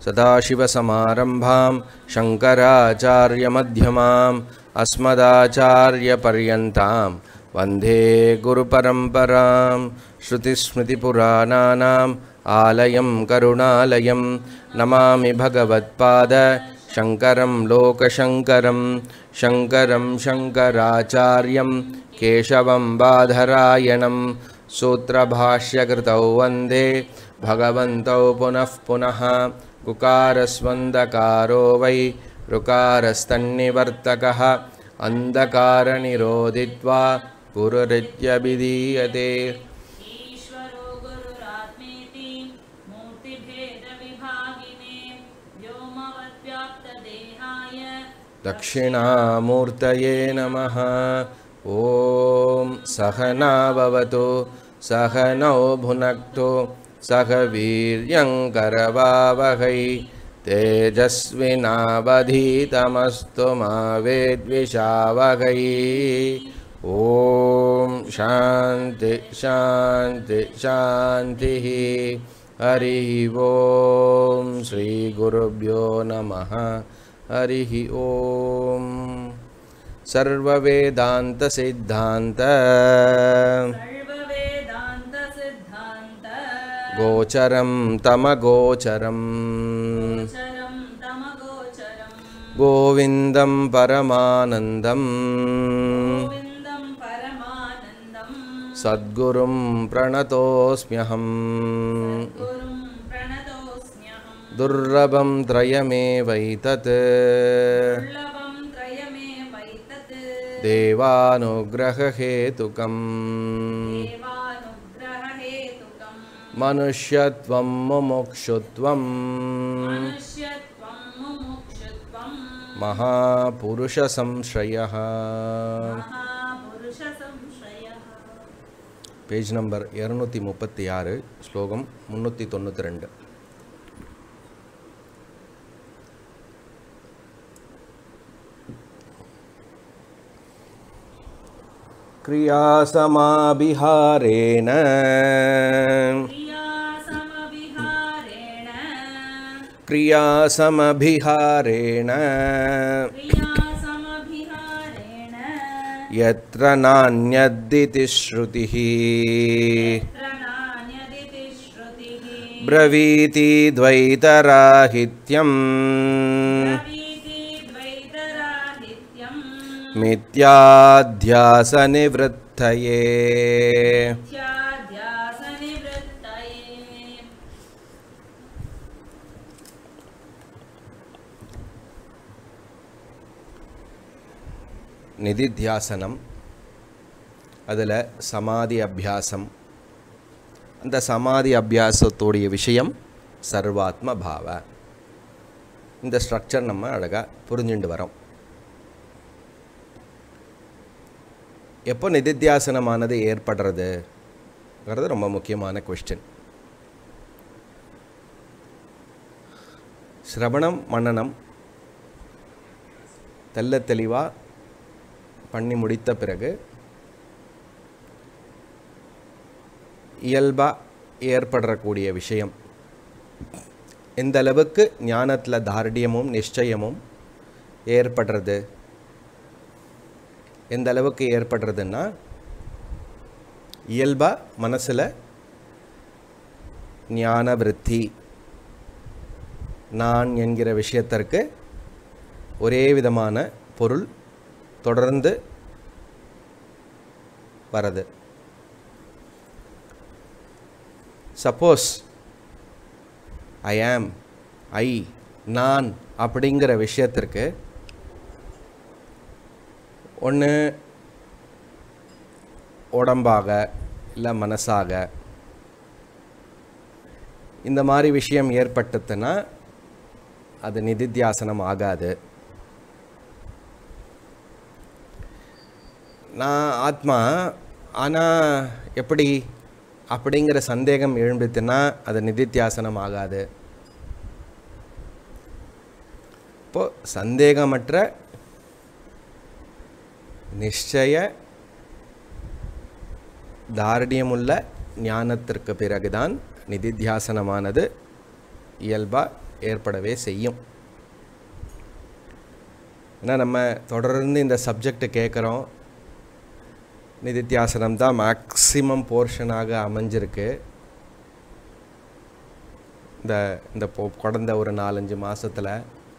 सदाशिवसमारम्भां शङ्कराचार्यमध्यमाम् अस्मदाचार्यपर्यन्तां वन्दे गुरुपरम्परां श्रुतिस्मृतिपुराणानाम् आलयं करुणालयं नमामि भगवत्पाद शङ्करं लोकशङ्करं शङ्करं शङ्कराचार्यं केशवं बादरायणं सूत्रभाष्यकृतौ वन्दे भगवन्तौ पुनः पुनः कुकारस्वन्दकारो वै ऋकारस्तन्निवर्तकः अन्धकारनिरोधित्वा गुरुरित्यभिधीयते। ईश्वरो गुरुरात्मेति मूर्तिभेदविभागिने व्योमवद्व्याप्तदेहाय दक्षिणामूर्तये नमः। ॐ सहना भवतु सहनौ भुनक्तु सह वीर्यङ्करवावहै तेजस्विनावधीतमस्तु मा विद्विषावहै। ॐ शान्ति शान्ति शान्तिः। हरिः ॐ श्रीगुरुभ्यो नमः। हरिः ॐ सर्ववेदान्तसिद्धान्त गोचरं तमगोचरं गोविन्दं परमानन्दं सद्गुरुं प्रणतोऽस्म्यहम् दुर्लभं त्रयमेवैतत् देवानुग्रहहेतुकम् मनुष्यत्वं मुमुक्षुत्वं महापुरुषसंश्रयः। Page number 236 श्लोकम 392। क्रियासमाभिहारेण क्रियासमभिहारेण यत्र नान्यद्दिति श्रुतिः ब्रवीति द्वैतराहित्यम् मिथ्याध्यासनिवृत्तये। निदिध्यासनम அதில் சமாதி அபியாசம். அந்த சமாதி அபியாசத்தோடைய விஷயம் சர்வாத்ம பாவ. இந்த ஸ்ட்ரக்சர் நம்ம அழகாக புரிஞ்சுட்டு வரோம். எப்போ நிதித்தியாசனமானது ஏற்படுறதுங்கிறது ரொம்ப முக்கியமான கொஸ்டின். சிரவணம் மனனம் தெல்ல தெளிவாக பண்ணி முடித்த பிறகு இயல்பாக ஏற்படக்கூடிய விஷயம் எந்த அளவுக்கு ஞானத்தில் தார்டியமும் நிச்சயமும் ஏற்படுறது, எந்த அளவுக்கு ஏற்படுறதுன்னா இயல்பாக மனசில் ஞான விருத்தி, நான் என்கிற விஷயத்திற்கு ஒரே விதமான பொருள் தொடர்ந்து வரது. சப்போஸ் ஐ ஆம், ஐ, நான் அப்படிங்கிற விஷயத்திற்கு ஒன்று உடம்பாக இல்லை மனசாக இந்த மாதிரி விஷயம் ஏற்பட்டதுன்னா அது நிதித்தியாசனம் ஆகாது. நான் ஆத்மா ஆனால் எப்படி அப்படிங்கிற சந்தேகம் எழும்பித்துன்னா அது நிதித்தியாசனம் ஆகாது. இப்போது சந்தேகமற்ற நிச்சய தார்டியமுள்ள ஞானத்திற்கு பிறகுதான் நிதித்தியாசனமானது இயல்பாக ஏற்படவே செய்யும். ஏன்னா நம்ம தொடர்ந்து இந்த சப்ஜெக்ட் கேட்குறோம். நிதித்தியாசனம் தான் மேக்ஸிமம் போர்ஷனாக அமைஞ்சிருக்கு இந்த கடந்த ஒரு 4-5 மாதத்தில்.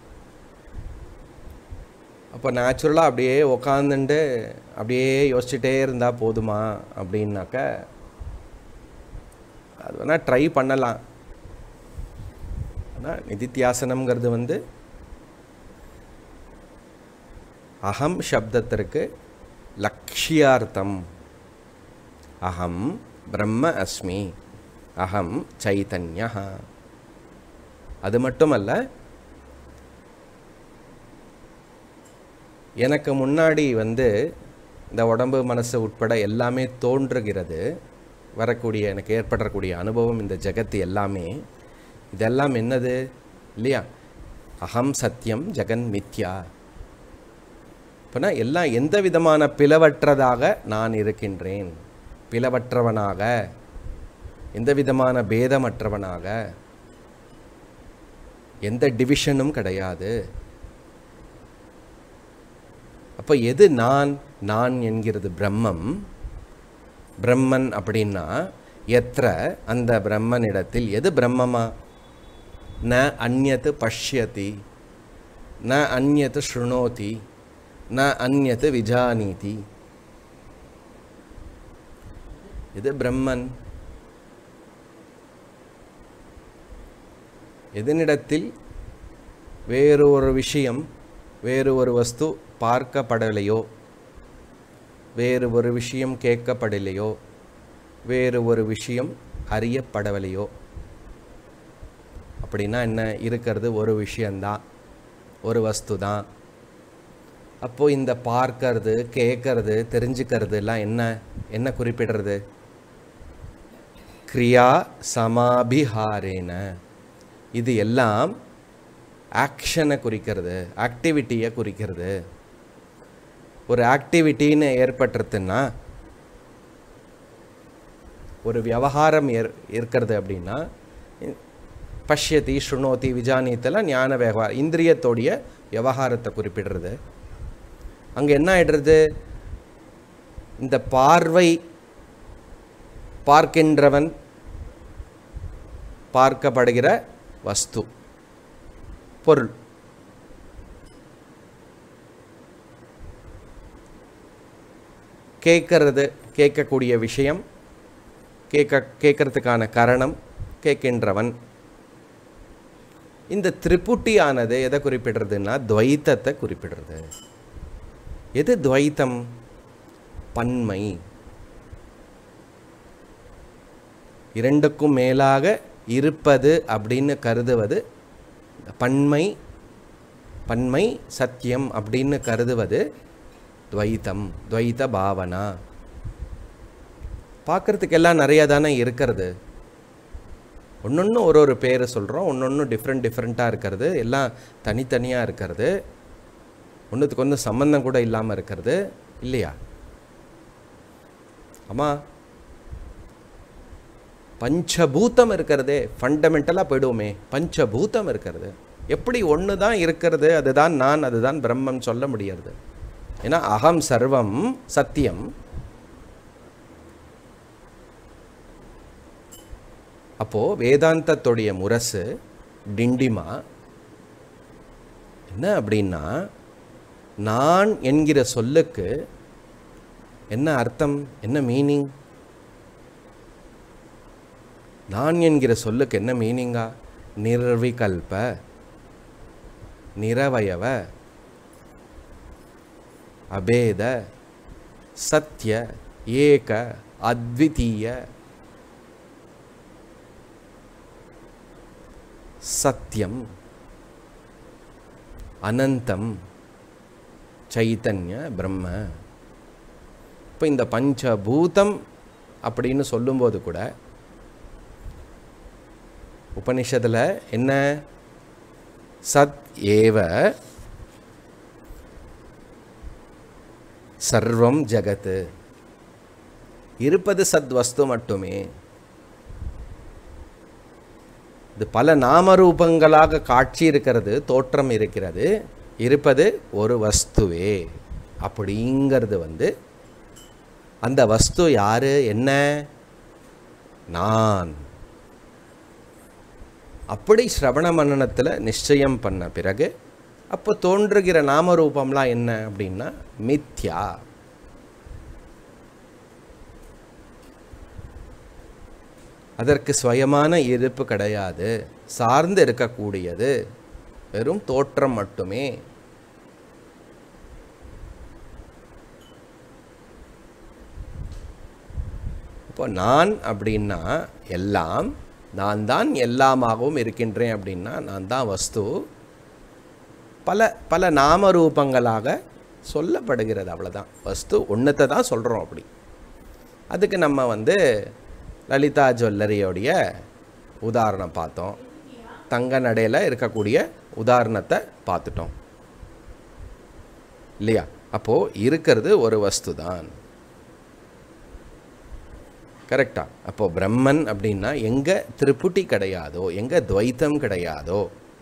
அப்போ நேச்சுரலாக அப்படியே உக்காந்துட்டு அப்படியே யோசிச்சுட்டே இருந்தால் போதுமா அப்படின்னாக்க அது வேணால் ட்ரை பண்ணலாம். ஆனால் நிதித்தியாசனம்ங்கிறது அகம் சப்தத்திற்கு லக்ஷ்யார்த்தம். அகம் பிரம்ம அஸ்மி, அகம் சைதன்யா. அது மட்டுமல்ல, எனக்கு முன்னாடி இந்த உடம்பு மனசு உட்பட எல்லாமே தோன்றுகிறது, வரக்கூடிய எனக்கு ஏற்படக்கூடிய அனுபவம், இந்த ஜெகத்து எல்லாமே, இதெல்லாம் என்னது இல்லையா? அகம் சத்தியம் ஜெகன் மித்யா. இப்போனா எல்லாம் எந்த விதமான பிளவற்றதாக நான் இருக்கின்றேன், பிளவற்றவனாக, எந்த விதமான பேதமற்றவனாக, எந்த டிவிஷனும் கிடையாது. அப்போ எது நான்? நான் என்கிறது பிரம்மம். பிரம்மன் அப்படின்னா எத்திர, அந்த பிரம்மனிடத்தில். எது பிரம்மமா? ந அந்யத் பஷ்யதி, ந அந்யத் ஸ்ருணோதி, ந அந்யத் விஜானீதி. இது பிரம்மன். எதனிடத்தில் வேறு ஒரு விஷயம், வேறு ஒரு வஸ்து பார்க்கப்படலையோ, வேறு ஒரு விஷயம் கேட்கப்படலையோ, வேறு ஒரு விஷயம் அறியப்படவில்லையோ. அப்படின்னா என்ன? இருக்கிறது ஒரு விஷயந்தான், ஒரு வஸ்து தான். அப்போது இந்த பார்க்கறது, கேட்கறது, தெரிஞ்சுக்கிறது எல்லாம் என்ன குறிப்பிடுறது? கிரியா சமாபிஹாரேன. இது எல்லாம் ஆக்ஷனை குறிக்கிறது, ஆக்டிவிட்டியை குறிக்கிறது. ஒரு ஆக்டிவிட்டின்னு ஏற்பட்டுருதுன்னா, ஒரு விவகாரம் இருக்கிறது அப்படின்னா, பஷ்யதி ஸ்ருணோதி விஜானித்தெல்லாம் ஞான விவகாரம், இந்திரியத்தோடைய விவகாரத்தை குறிப்பிடுறது. அங்கே என்ன ஆயிடுறது? இந்த பார்வை, பார்க்கின்றவன், பார்க்கப்படுகிற வஸ்து, பொருள். கேட்கறது, கேட்கக்கூடிய விஷயம், கேட்கறதுக்கான காரணம், கேட்கின்றவன். இந்த திரிபுட்டியானது எதை குறிப்பிடுறதுன்னா துவைத்தத்தை குறிப்பிடுறது. எது துவைத்தம்? பன்மை. இரண்டுக்கும் மேலாக இருப்பது அப்படின்னு கருதுவது பன்மை. பன்மை சத்தியம் அப்படின்னு கருதுவது துவைத்தம், துவைத்த பாவனா. பார்க்குறதுக்கு எல்லாம் நிறையா தானே இருக்கிறது. ஒன்று ஒரு பேர் சொல்கிறோம், ஒன்று டிஃப்ரெண்ட்டாக இருக்கிறது, எல்லாம் தனித்தனியாக இருக்கிறது, ஒன்றுத்துக்கு ஒன்று சம்பந்தம் கூட இல்லாமல் இருக்கிறது இல்லையா? ஆமாம், பஞ்சபூதம் இருக்கிறதே, ஃபண்டமெண்டலாக போயிடுவோமே. பஞ்சபூதம் இருக்கிறது, எப்படி ஒன்று தான் இருக்கிறது, அதுதான் நான், அதுதான் பிரம்மம் சொல்ல முடியாது. ஏன்னா அகம் சர்வம் சத்தியம். அப்போது வேதாந்தத்துடைய முரசு டிண்டிமா என்ன அப்படின்னா, நான் என்கிற சொல்லுக்கு என்ன அர்த்தம், என்ன மீனிங்? நான் என்கிற சொல்லுக்கு என்ன மீனிங்கா? நிர்விகல்ப, நிரவயவ, அபேத, சத்ய, ஏக, அத்விதீய, சத்தியம், அனந்தம், சைத்தன்ய பிரம்ம. இப்போ இந்த பஞ்சபூதம் அப்படின்னு சொல்லும்போது கூட உபனிஷத்தில் என்ன? சத் ஏவ சர்வம் ஜகத். இருப்பது சத் வஸ்து மட்டுமே. இது பல நாமரூபங்களாக காட்சி இருக்கிறது, தோற்றம் இருக்கிறது, இருப்பது ஒரு வஸ்துவே. அப்படிங்கிறது அந்த வஸ்து யாரு, என்ன? நான். அப்படி ஸ்ரவண மனனத்தில் நிச்சயம் பண்ண பிறகு அப்போ தோன்றுகிற நாமரூபம்லாம் என்ன அப்படின்னா மித்யா. அதற்கு சுயமான இருப்பு கிடையாது, சார்ந்து இருக்கக்கூடியது, வெறும் தோற்றம் மட்டுமே. இப்போ நான் அப்படின்னா எல்லாம், நான் தான் எல்லாமாகவும் இருக்கின்றேன் அப்படின்னா நான் தான் வஸ்து. பல பல நாமரூபங்களாக சொல்லப்படுகிறது, அவ்வளோதான். வஸ்து ஒன்றத்தை தான் சொல்கிறோம். அப்படி அதுக்கு நம்ம லலிதா ஜுவல்லரியோடைய உதாரணம் பார்த்தோம், தங்க நடையில் இருக்கக்கூடிய உதாரணத்தை பார்த்துட்டோம் இல்லையா? அப்போது இருக்கிறது ஒரு வஸ்து தான். கரெக்டா? அப்போது பிரம்மன் அப்படின்னா எங்கே திரிபுட்டி கிடையாதோ, எங்கே துவைத்தம் கிடையாதோ,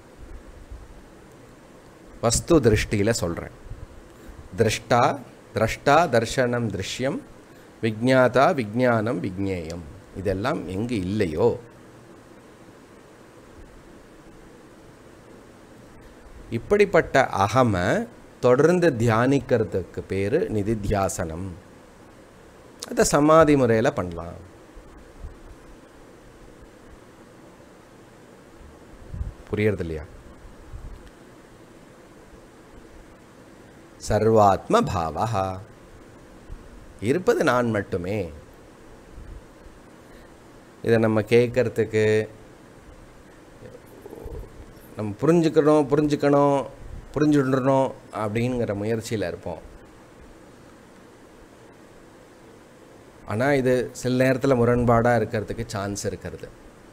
வஸ்து திருஷ்டியில் சொல்கிறேன். திரஷ்டா திரஷ்டா தர்ஷனம் திருஷ்யம், விஜ்ஞாதா விஜ்ஞானம் விஜ்ஞேயம், இதெல்லாம் எங்கு இல்லையோ, இப்படிப்பட்ட அகம தொடர்ந்து தியானிக்கிறதுக்கு பேர் நிதித்தியாசனம். அதை சமாதி முறையில் பண்ணலாம். புரியறது இல்லையா? சர்வாத்ம பாவா, இருப்பது நான் மட்டுமே. இதை நம்ம கேட்கறதுக்கு நம்ம புரிஞ்சுடணும் அப்படிங்கிற முயற்சியில் இருப்போம். ஆனால் இது சில நேரத்தில் முரண்பாடாக இருக்கிறதுக்கு சான்ஸ் இருக்கிறது.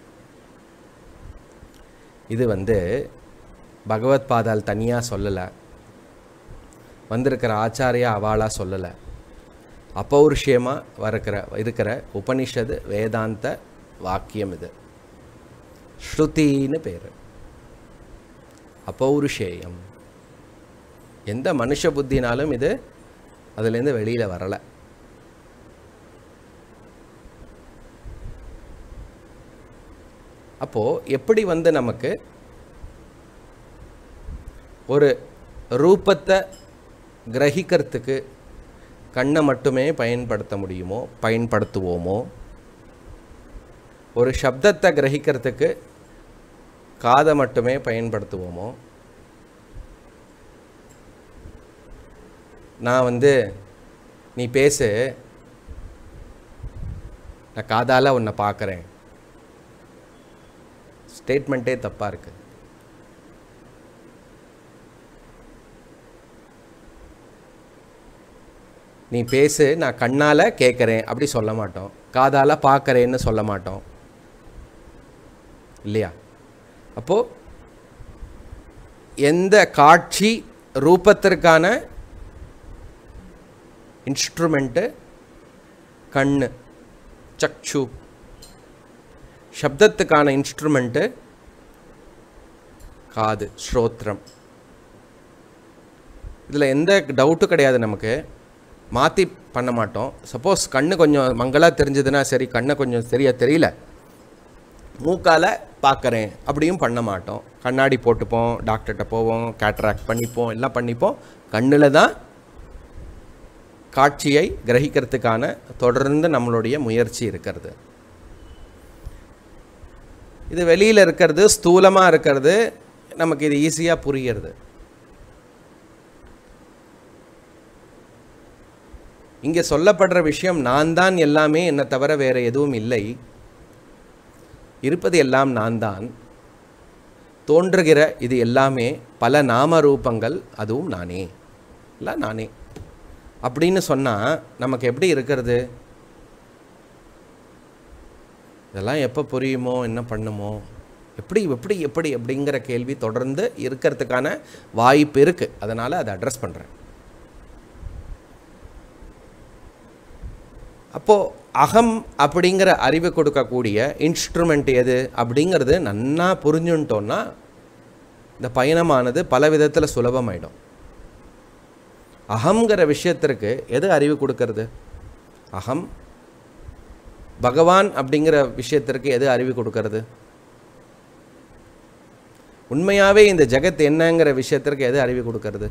இது பகவத் பாதால் தனியாக சொல்லலை, வந்திருக்கிற ஆச்சாரியா அவாளாக சொல்லலை, அப்பௌருஷியமாக இருக்கிற உபனிஷது வேதாந்த வாக்கியம். இது ஸ்ருதின்னு பேர், அப்பௌருஷேயம். எந்த மனுஷ புத்தினாலும் இது அதுலேருந்து வெளியில் வரலை. அப்போது எப்படி நமக்கு ஒரு ரூபத்தை கிரகிக்கிறதுக்கு கண்ணை மட்டுமே பயன்படுத்துவோமோ, ஒரு சப்தத்தை கிரகிக்கிறதுக்கு காதை மட்டுமே பயன்படுத்துவோமோ, நான் நீ பேசு, நான் காதால் உன்னை பார்க்குறேன், ஸ்டேட்மெண்ட்டே தப்பாக இருக்குது. நீ பேசு, நான் கண்ணால் கேட்குறேன் அப்படி சொல்ல மாட்டோம், காதால் பார்க்குறேன்னு சொல்ல மாட்டோம் இல்லையா? அப்போது எந்த காட்சி ரூபத்திற்கான இன்ஸ்ட்ருமெண்ட்டு கண்ணு, சக்ஷு. சப்தத்துக்கான இன்ஸ்ட்ருமெண்ட்டு காது, ஸ்ரோத்ரம். இதில் எந்த டவுட்டும் கிடையாது, நமக்கு மாற்றி பண்ண மாட்டோம். சப்போஸ் கண்ணு கொஞ்சம் மங்களாக தெரிஞ்சதுன்னா சரி, கண்ணை கொஞ்சம் சரியாக தெரியல, மூக்கால் பார்க்குறேன் அப்படியும் பண்ண மாட்டோம். கண்ணாடி போட்டுப்போம், டாக்டர்கிட்ட போவோம், கேட்ராக்ட் பண்ணிப்போம், எல்லாம் பண்ணிப்போம். கண்ணில் தான் காட்சியை கிரகிக்கிறதுக்கான தொடர்ந்து நம்மளுடைய முயற்சி இருக்கிறது. இது வெளியில் இருக்கிறது, ஸ்தூலமாக இருக்கிறது, நமக்கு இது ஈஸியாக புரிகிறது. இங்கே சொல்லப்படுற விஷயம் நான் தான் எல்லாமே, என்னை தவிர வேறு எதுவும் இல்லை, இருப்பது எல்லாம் நான் தான், தோன்றுகிற இது எல்லாமே பல நாம ரூபங்கள், அதுவும் நானே, இல்லை நானே அப்படின்னு சொன்னால் நமக்கு எப்படி இருக்கிறது? இதெல்லாம் எப்போ புரியுமோ, என்ன பண்ணுமோ, எப்படி எப்படி எப்படி அப்படிங்கிற கேள்வி தொடர்ந்து இருக்கிறதுக்கான வாய்ப்பு இருக்குது. அதனால் அதை அட்ரஸ் பண்ணுறேன். அப்போது அகம் அப்படிங்கிற அறிவு கொடுக்கக்கூடிய இன்ஸ்ட்ருமெண்ட் எது அப்படிங்கிறது நன்னா புரிஞ்சுட்டோன்னா இந்த பயணமானது பல விதத்தில் சுலபமாயிடும். அகங்கிற விஷயத்திற்கு எது அறிவு கொடுக்கறது? அகம். பகவான் அப்படிங்கிற விஷயத்திற்கு எது அறிவு கொடுக்கறது? உண்மையாகவே இந்த ஜெகத் என்னங்கிற விஷயத்திற்கு எது அறிவு கொடுக்கறது?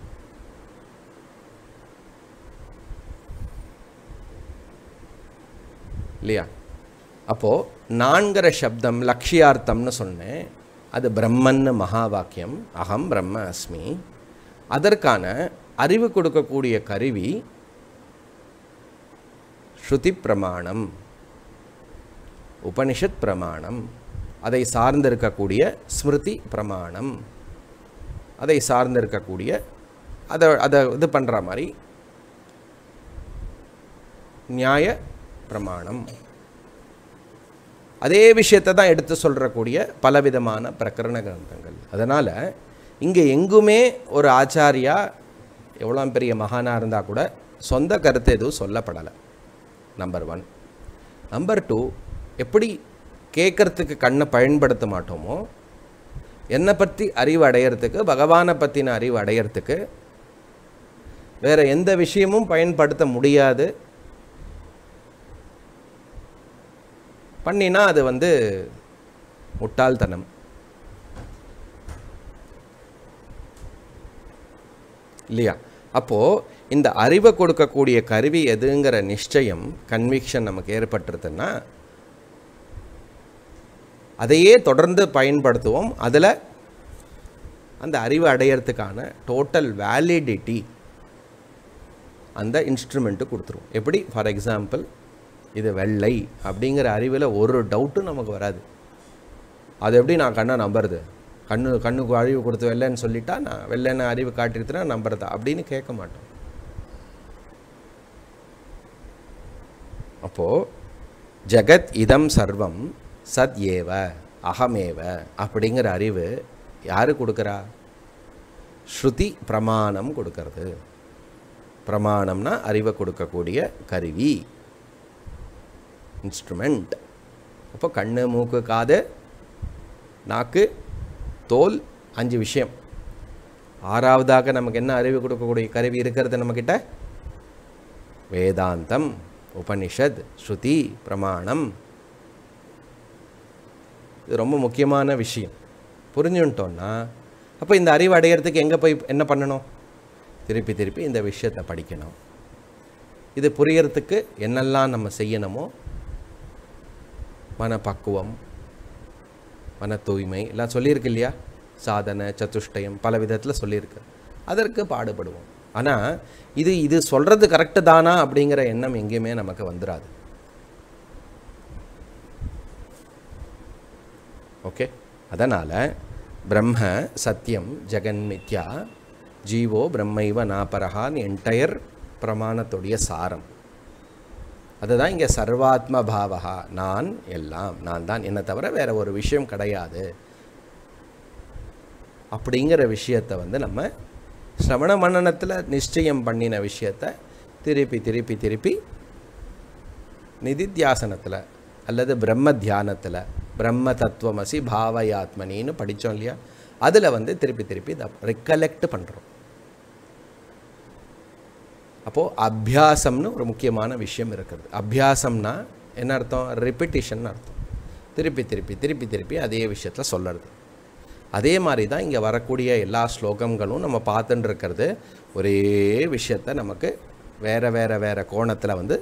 இல்லையா? அப்போது நான்கிற சப்தம் லக்ஷியார்த்தம்னு சொன்னேன். அது பிரம்மன்னு மகா வாக்கியம். அகம் பிரம்ம அஸ்மி. அதற்கான அறிவு கொடுக்கக்கூடிய கருவி ஸ்ருதி பிரமாணம், உபனிஷத் பிரமாணம், அதை சார்ந்திருக்கக்கூடிய ஸ்மிருதி பிரமாணம், அதை சார்ந்திருக்கக்கூடிய அதை இது பண்ணுற மாதிரி நியாய பிரமாணம். அதே விஷயத்தை தான் எடுத்து சொல்கிறக்கூடிய பலவிதமான பிரகரண கிரந்தங்கள். அதனால் இங்கே எங்குமே ஒரு ஆச்சாரியா எவ்வளோ பெரிய மகானாக இருந்தால் கூட சொந்த கருத்து எதுவும் சொல்லப்படலை. நம்பர் 1. நம்பர் 2, எப்படி கேட்குறதுக்கு கண்ணை பயன்படுத்த மாட்டோமோ, என்னை பற்றி அறிவு அடையிறதுக்கு, பகவானை பற்றின அறிவு அடையிறதுக்கு வேறு எந்த விஷயமும் பயன்படுத்த முடியாது. பண்ணினா அது முட்டாள்தனம் இல்லையா? அப்போது இந்த அறிவை கொடுக்கக்கூடிய கருவி எதுங்கிற நிச்சயம், கன்விக்ஷன் நமக்கு ஏற்பட்டுருதுன்னா அதையே தொடர்ந்து பயன்படுத்துவோம். அதில் அந்த அறிவு அடையிறதுக்கான டோட்டல் வேலிடிட்டி அந்த இன்ஸ்ட்ருமெண்ட்டு கொடுத்துருவோம். எப்படி? ஃபார் எக்ஸாம்பிள், இது வெள்ளை அப்படிங்கிற அறிவில் ஒரு டவுட்டும் நமக்கு வராது. அது எப்படி நான் கண்ணை நம்புறது? கண்ணுக்கு அறிவு கொடுத்து வெள்ளைன்னு சொல்லிட்டா நான் வெள்ளைன்னு அறிவு காட்டிருத்துனா நம்புறதா அப்படின்னு கேட்க மாட்டோம். அப்போது ஜகத் இதம் சர்வம் சத் ஏவ அகமேவ அப்படிங்கிற அறிவு யாரு கொடுக்குறா? ஸ்ருதி பிரமாணம் கொடுக்கறது. பிரமாணம்னா அறிவை கொடுக்கக்கூடிய கருவி, இன்ஸ்ட்ருமெண்ட். அப்போ கண்ணு, மூக்கு, காது, நாக்கு, தோல், 5 விஷயம். 6வதாக நமக்கு என்ன அறிவு கொடுக்கக்கூடிய கருவி இருக்கிறது நம்மக்கிட்ட? வேதாந்தம், உபனிஷத், ஸ்ருதி, பிரமாணம். இது ரொம்ப முக்கியமான விஷயம். புரிஞ்சுட்டோன்னா அப்போ இந்த அறிவு அடையிறதுக்கு எங்கே போய் என்ன பண்ணணும்? திருப்பி திருப்பி இந்த விஷயத்தை படிக்கணும். இது புரியறதுக்கு என்னெல்லாம் நம்ம செய்யணுமோ, மனப்பக்குவம், மன தூய்மை எல்லாம் சொல்லியிருக்கு இல்லையா? சாதனை, சதுஷ்டயம், பல விதத்தில் சொல்லியிருக்கு. அதற்கு பாடுபடுவோம். ஆனால் இது சொல்கிறது கரெக்டு தானா அப்படிங்கிற எண்ணம் எங்கேயுமே நமக்கு வந்துடாது. ஓகே? அதனால் பிரம்ம சத்தியம் ஜெகன்மித்யா ஜீவோ பிரம்மைவ நாபரஹான் என்டையர் பிரமாணத்துடைய சாரம். அதுதான் இங்கே சர்வாத்ம பாவகா, நான் எல்லாம், நான் தான், என்னை தவிர வேற ஒரு விஷயம் கிடையாது அப்படிங்கிற விஷயத்தை நம்ம ஸ்ரவண மன்னனத்தில் நிச்சயம் பண்ணின விஷயத்தை திருப்பி திருப்பி திருப்பி நிதித்தியாசனத்தில் அல்லது பிரம்ம தியானத்தில் பிரம்ம தத்துவமசி பாவயாத்மனின்னு படித்தோம் இல்லையா? அதில் திருப்பி திருப்பி இதை ரிகலெக்ட் பண்ணுறோம். அப்போது அபியாசம்னு ஒரு முக்கியமான விஷயம் இருக்குது. அபியாசம்னா என்ன அர்த்தம்? ரிப்பிட்டிஷன் அர்த்தம். திருப்பி திருப்பி திருப்பி திருப்பி அதே விஷயத்தில் சொல்லுறது. அதே மாதிரி தான் இங்கே வரக்கூடிய எல்லா ஸ்லோகங்களும் நம்ம பார்த்துட்டு இருக்கிறது. ஒரே விஷயத்தை நமக்கு வேறு வேறு வேறு கோணத்தில்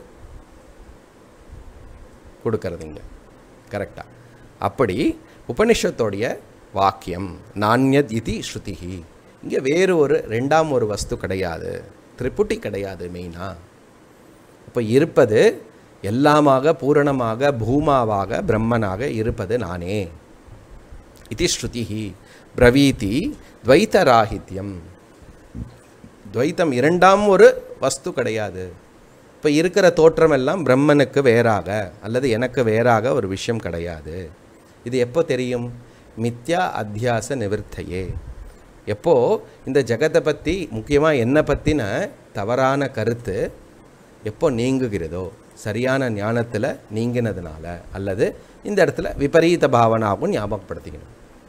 கொடுக்கறதுங்க. கரெக்டாக? அப்படி உபனிஷத்தோடைய வாக்கியம் நான்யத் இதி ஸ்ருதிஹி. இங்கே வேறு ஒரு ரெண்டாம் ஒரு வஸ்து கிடையாது, திரிபுட்டி கிடையாது மெயினாக. இப்போ இருப்பது எல்லாமாக பூரணமாக பூமாவாக பிரம்மனாக இருப்பது நானே. இதி ஸ்ருதிஹி பிரவீதி துவைத்தராகித்யம். துவைத்தம் இரண்டாம் ஒரு வஸ்து கிடையாது. இப்போ இருக்கிற தோற்றமெல்லாம் பிரம்மனுக்கு வேறாக அல்லது எனக்கு வேறாக ஒரு விஷயம் கிடையாது. இது எப்போ தெரியும்? மித்யா அத்தியாச நிவர்த்தையே. எப்போ இந்த ஜகத்தை பற்றி, முக்கியமாக என்னை பற்றின தவறான கருத்து எப்போ நீங்குகிறதோ, சரியான ஞானத்தில் நீங்கினதுனால, அல்லது இந்த இடத்துல விபரீத பாவனாவும் ஞாபகப்படுத்திக்கணும்.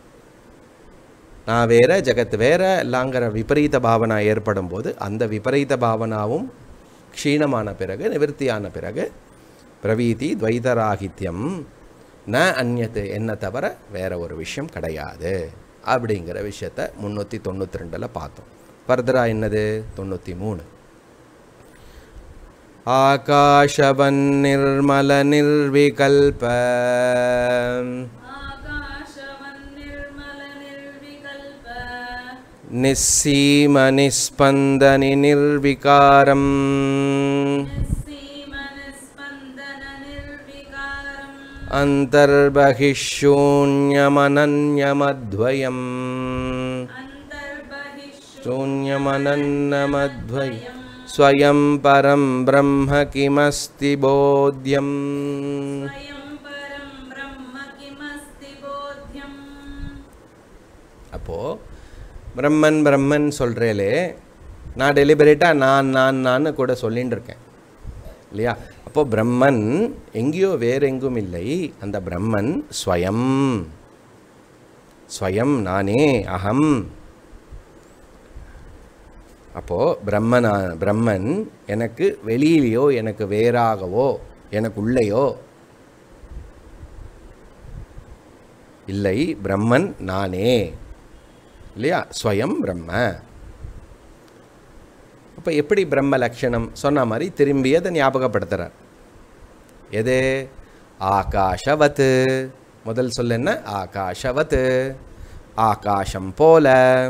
நான் வேற, ஜெகத் வேற எல்லாங்கிற விபரீத பாவனா ஏற்படும் போது அந்த விபரீத பாவனாவும் க்ஷீணமான பிறகு, நிவர்த்தியான பிறகு பிரவீதி துவைதராகித்யம் ந அந்யத்து, என்ன தவிர வேற ஒரு விஷயம் கிடையாது அப்படிங்கிற விஷயத்தை 392 பார்த்தோம். ஃபர்தரா என்னது 93. ஆகாஷவன் நிர்மல நிர்விகல்ப நிஸ்ஸீம நிஸ்பந்தனி நிர்விகாரம் அந்தர்பகிஷூன்யமனன்யமத்வயம் शून्यमनन्नमद्वयं स्वयं परं ब्रह्म किमस्ति बोध्यम्. அப்போ பிரம்மன் பிரம்மன் சொல்கிறேலே, நான் டெலிபரேட்டாக நான் கூட சொல்லின்னு இருக்கேன் இல்லையா? அப்போது பிரம்மன் எங்கேயோ வேறெங்கும் இல்லை, அந்த பிரம்மன் ஸ்வயம், ஸ்வயம் நானே, அகம். அப்போது பிரம்மன் எனக்கு வெளியிலையோ எனக்கு வேறாகவோ எனக்கு உள்ளேயோ இல்லை, பிரம்மன் நானே இல்லையா? ஸ்வயம் பிரம்ம. அப்போ எப்படி பிரம்ம லட்சணம் சொன்ன மாதிரி திரும்பி அதை ஞாபகப்படுத்துகிறார். எது? ஆகாஷவத். முதல் சொல்ல என்ன? ஆகாஷவத், ஆகாஷம் போல.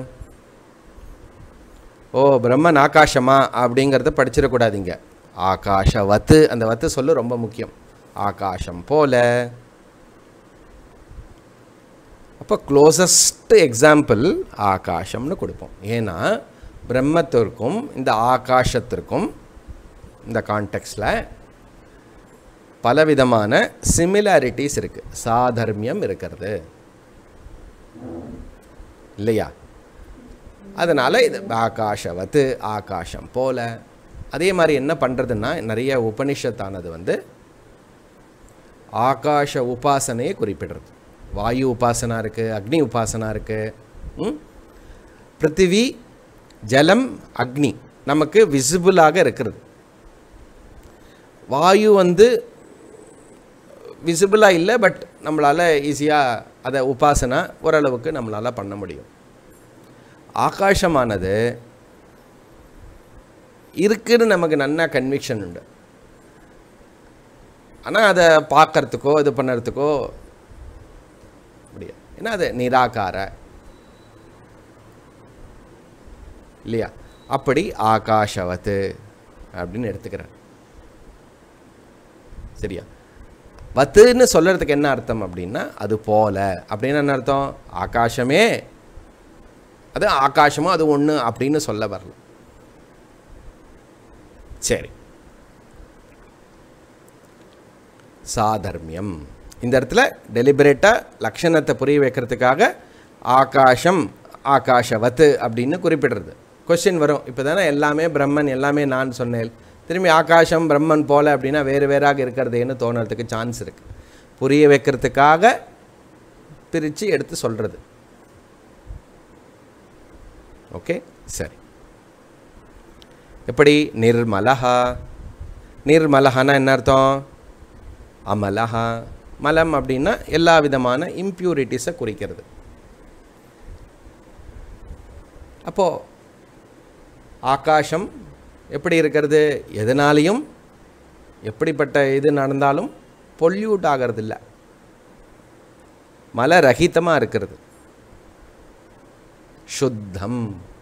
ஓ பிரம்மன் ஆகாஷமா அப்படிங்கிறத படிச்சிடக்கூடாதீங்க. ஆகாஷவத்து, அந்த வத்து சொல்லு ரொம்ப முக்கியம். ஆகாஷம் போல. அப்போ க்ளோசஸ்ட் எக்ஸாம்பிள் ஆகாஷம்னு கொடுப்போம். ஏன்னா பிரம்மத்திற்கும் இந்த ஆகாஷத்திற்கும் இந்த கான்டெக்ஸ்டில் பலவிதமான சிமிலாரிட்டிஸ் இருக்குது, சாதர்மியம் இருக்கிறது இல்லையா? அதனால் இது ஆகாஷவத்து, ஆகாஷம் போல. அதே மாதிரி என்ன பண்ணுறதுன்னா, நிறைய உபனிஷத்தானது ஆகாஷ உபாசனையை குறிப்பிடுறது. வாயு உபாசனா இருக்குது, அக்னி உபாசனா இருக்குது. பிருத்திவி, ஜலம், அக்னி நமக்கு விசிபிளாக இருக்கிறது. வாயு விசிபிளாக இல்லை, பட் நம்மளால் ஈஸியாக அதை உபாசனா ஓரளவுக்கு நம்மளால் பண்ண முடியும். ஆகாஷமானது இருக்குன்னு நமக்கு நன்னா கன்விக்ஷன் உண்டு, ஆனால் அதை பார்க்கறதுக்கோ இது பண்ணுறதுக்கோ முடியாது. ஏன்னா அது நிராகார இல்லையா? அப்படி ஆகாஷவத்து அப்படின்னு எடுத்துக்கிறார். சரியா? வத்துன்னு சொல்கிறதுக்கு என்ன அர்த்தம் அப்படின்னா, அது போல அப்படின்னு என்ன அர்த்தம்? ஆகாஷமே அது, ஆகாசமோ அது ஒன்று அப்படின்னு சொல்ல வரல. சரி, சாதர்மியம் இந்த இடத்துல டெலிபரேட்டாக லக்ஷணத்தை புரிய வைக்கிறதுக்காக ஆகாஷம் ஆகாஷவத்து அப்படின்னு குறிப்பிடுறது. கொஸ்டின் வரும், இப்போ தானே எல்லாமே பிரம்மன் எல்லாமே நான் சொன்னேன், திரும்பி ஆகாஷம் பிரம்மன் போல அப்படின்னா வேறு வேறாக இருக்கிறதேன்னு தோணுறதுக்கு சான்ஸ் இருக்குது. புரிய வைக்கிறதுக்காக பிரித்து எடுத்து சொல்கிறது. ஓகே, சரி. எப்படி? நிர்மலஹா. நிர்மலஹானா என்ன அர்த்தம்? அமலஹா. மலம் அப்படின்னா எல்லா விதமான இம்ப்யூரிட்டிஸை குறிக்கிறது. அப்போது ஆகாஷம் எப்படி இருக்கிறது? எதனாலையும் எப்படிப்பட்ட இது நடந்தாலும் பொல்யூட் ஆகிறது இல்லை, மலரகிதமாக இருக்கிறது, சுத்தம்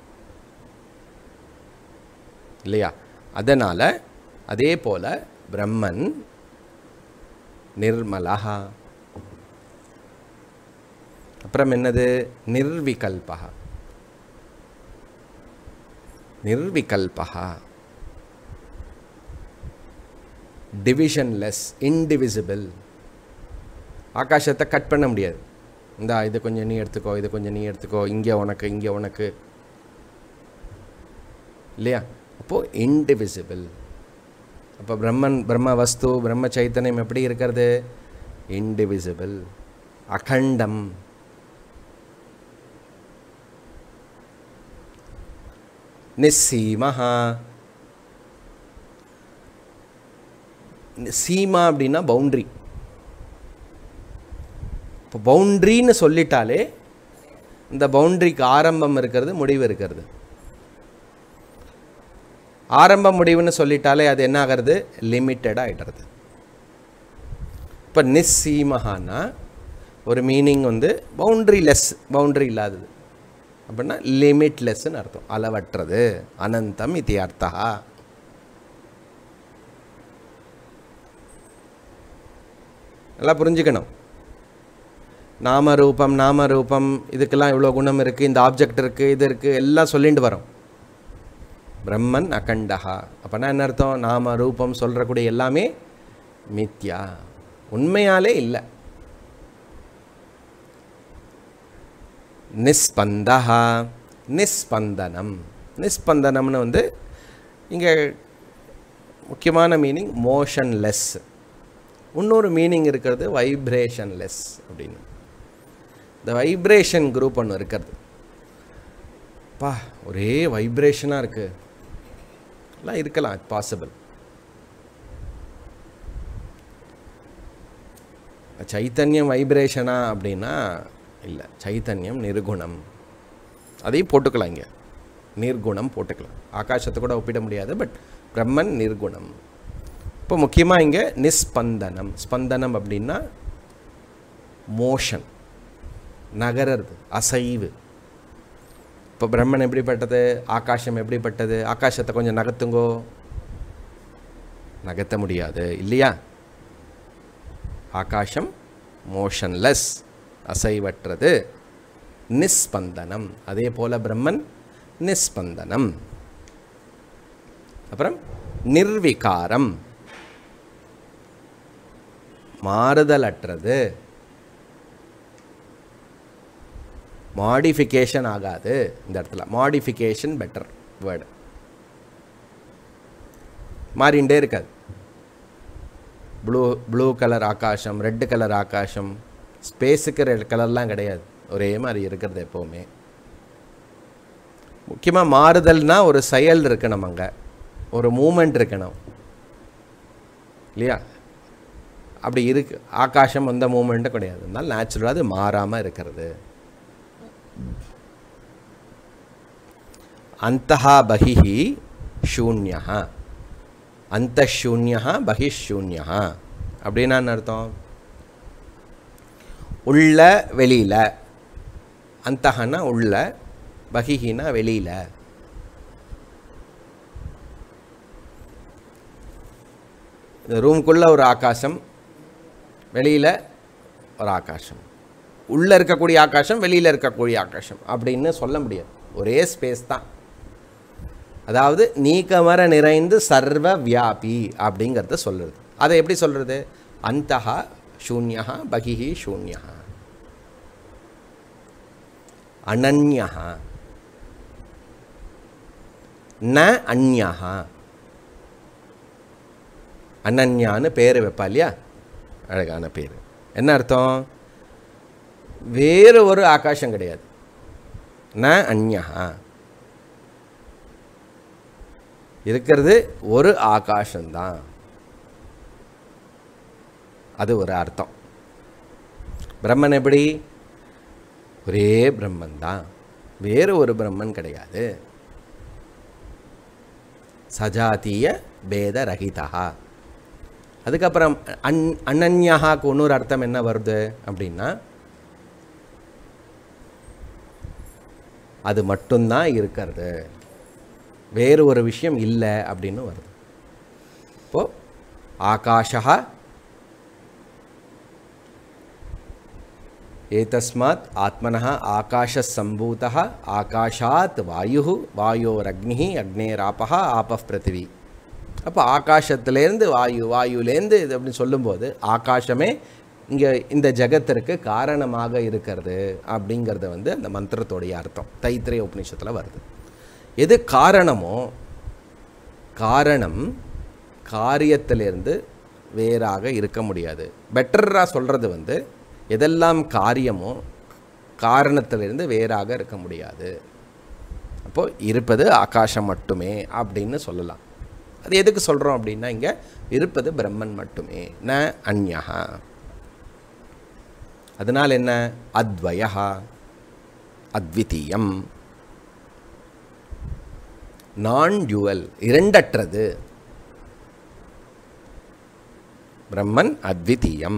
இல்லையா? அதனால் அதே போல் பிரம்மன் நிர்மலஹா. அப்புறம் என்னது? நிர்விகல்பா. நிர்விகல்பா, டிவிஷன்லெஸ், இன்டிவிசிபிள். ஆகாசத்தை கட் பண்ண முடியாது. இந்தா இது கொஞ்சம் நீ எடுத்துக்கோ, இது கொஞ்சம் நீ எடுத்துக்கோ, இங்கே உனக்கு இங்கே உனக்கு இல்லையா? அப்போது இன்டிவிசிபிள். அப்போ பிரம்மன், பிரம்ம வஸ்து, பிரம்ம சைத்தன்யம் எப்படி இருக்கிறது? இன்டிவிசிபிள், அகண்டம். நிஸ்ஸீமஹா. சீமா அப்படின்னா பவுண்ட்ரி. இப்போ பவுண்ட்ரின்னு சொல்லிட்டாலே இந்த பவுண்ட்ரிக்கு ஆரம்பம் இருக்கிறது, முடிவு இருக்கிறது. ஆரம்ப முடிவுன்னு சொல்லிட்டாலே அது என்ன ஆகிறது? லிமிட்டடாக ஆகிடுறது. இப்போ நிஸ்ஸீமஹான்னா ஒரு மீனிங் வந்து பவுண்ட்ரி லெஸ், பவுண்ட்ரி இல்லாதது அப்படின்னா லிமிட்லெஸ்ன்னு அர்த்தம், அளவற்றது. அனந்தம் இது அர்த்தா. நல்லா புரிஞ்சுக்கணும். நாமரூபம், நாமரூபம், இதுக்கெல்லாம் இவ்வளோ குணம் இருக்குது, இந்த ஆப்ஜெக்ட் இருக்குது, இது இருக்குது, எல்லாம் சொல்லிட்டு வரோம். பிரம்மன் அகண்டஹா அப்படின்னா என்ன அர்த்தம்? நாம ரூபம் சொல்கிறக்கூடிய எல்லாமே மித்யா, உண்மையாலே இல்லை. நிஸ்பந்தஹா, நிஸ்பந்தனம். நிஸ்பந்தனம்னு வந்து இங்கே முக்கியமான மீனிங் மோஷன்லெஸ். இன்னொரு மீனிங் இருக்கிறது வைப்ரேஷன்லெஸ் அப்படின்னு. இந்த வைப்ரேஷன் குரூப் ஒன்று இருக்கிறது. பா ஒரே வைப்ரேஷனாக இருக்குது, எல்லாம் இருக்கலாம், இட்ஸ் பாசிபிள். சைத்தன்யம் வைப்ரேஷனா அப்படின்னா இல்லை, சைத்தன்யம் நிர்குணம். அதையும் போட்டுக்கலாம், இங்கே நிர்குணம் போட்டுக்கலாம். ஆகாசத்தை கூட ஒப்பிட முடியாது, பட் பிரம்மன் நிர்குணம். இப்போ முக்கியமாக இங்கே நிஸ்பந்தனம். ஸ்பந்தனம் அப்படின்னா மோஷன், நகரது, அசைவு. இப்போ பிரம்மன் எப்படிப்பட்டது? ஆகாசம் எப்படிப்பட்டது? ஆகாசத்தை கொஞ்சம் நகர்த்துங்கோ, நகர்த்த முடியாது இல்லையா? ஆகாசம் மோஷன்லெஸ், அசைவற்றது, நிஸ்பந்தனம். அதே போல பிரம்மன் நிஸ்பந்தனம். அப்புறம் நிர்விகாரம், மாறுதலற்றது, மாடிஃபிகேஷன் ஆகாது. இந்த இடத்துல மாடிஃபிகேஷன் பெட்டர் வேர்டு. மாறிண்டே இருக்காது. ப்ளூ கலர் ஆகாசம், ரெட்டு கலர் ஆகாசம், ஸ்பேஸுக்கு ரெட் கலர்லாம் கிடையாது, ஒரே மாதிரி இருக்கிறது எப்போவுமே. முக்கியமாக மாறுதல்னா ஒரு செயல் இருக்கணும், அங்கே ஒரு மூமெண்ட் இருக்கணும் இல்லையா? அப்படி இருக்கு. ஆகாசம் அந்த மூமெண்ட்டும் கிடையாது, அதனால நேச்சுரலாக அது மாறாமல் இருக்கிறது. அந்தஹா பகிஹி சூன்யஹ. அந்தஷூன்யஹ பகிஷூன்யஹ அப்படின்னா என்ன அர்த்தம்? உள்ள வெளியில். அந்தஹனா உள்ள, பகிஹினா வெளியில். இந்த ரூம்குள்ளே ஒரு ஆகாசம், வெளியில் ஒரு ஆகாசம். உள்ளே இருக்கக்கூடிய ஆகாசம், வெளியில் இருக்கக்கூடிய ஆகாசம் அப்படின்னு சொல்ல முடியாது, ஒரே ஸ்பேஸ் தான். அதாவது நீக்கமர நிறைந்து சர்வ வியாபி அப்படிங்கிறத சொல்கிறது. அதை எப்படி சொல்கிறது? அந்தஹா சூன்யஹ பகிஹி சூன்யஹ. அனன்யஹ ந அன்யஹ. அனன்யான்னு பேர் வைப்பா இல்லையா, அழகான பேர். என்ன அர்த்தம்? வேறு ஒரு ஆகாசம் கிடையாது. ந அன்யஹ, இருக்கிறது ஒரு ஆகாசம்தான். அது ஒரு அர்த்தம். பிரம்மன் எப்படி? ஒரே பிரம்மன் தான், வேறு ஒரு பிரம்மன் கிடையாது. சஜாத்திய பேத ரஹிதா. அதுக்கப்புறம் அனன்யஹாக்கு இன்னொரு அர்த்தம் என்ன வருது அப்படின்னா, அது மட்டும்தான் இருக்கிறது, வேறு ஒரு விஷயம் இல்லை அப்படின்னு வருது. இப்போது ஆகாஷா ஏதஸ்மாத் ஆத்மனः ஆகாஷசம்பூதः ஆகாஷாத் வாயு வாயோரக்னி அக்னேராபः ஆபः பிருத்திவி. அப்போ ஆகாசத்துலேருந்து வாயு, வாயுலேருந்து இது அப்படின்னு சொல்லும்போது ஆகாசமே இங்கே இந்த ஜகத்திற்கு காரணமாக இருக்கிறது அப்படிங்கிறத வந்து அந்த மந்திரத்தோடைய அர்த்தம் தைத்திரிய உபநிஷத்தில் வருது. எது காரணமோ, காரணம் காரியத்திலிருந்து வேறாக இருக்க முடியாது. பெட்டராக சொல்கிறது வந்து எதெல்லாம் காரியமோ காரணத்திலிருந்து வேறாக இருக்க முடியாது. அப்போது இருப்பது ஆகாசம் மட்டுமே அப்படின்னு சொல்லலாம். அது எதுக்கு சொல்கிறோம் அப்படின்னா, இங்கே இருப்பது பிரம்மன் மட்டுமே, ந அந்யா. அதனால் என்ன, அத்வயா அத்விதீயம், நான் டுவல், இரண்டற்றது. பிரம்மன் அத்விதீயம்.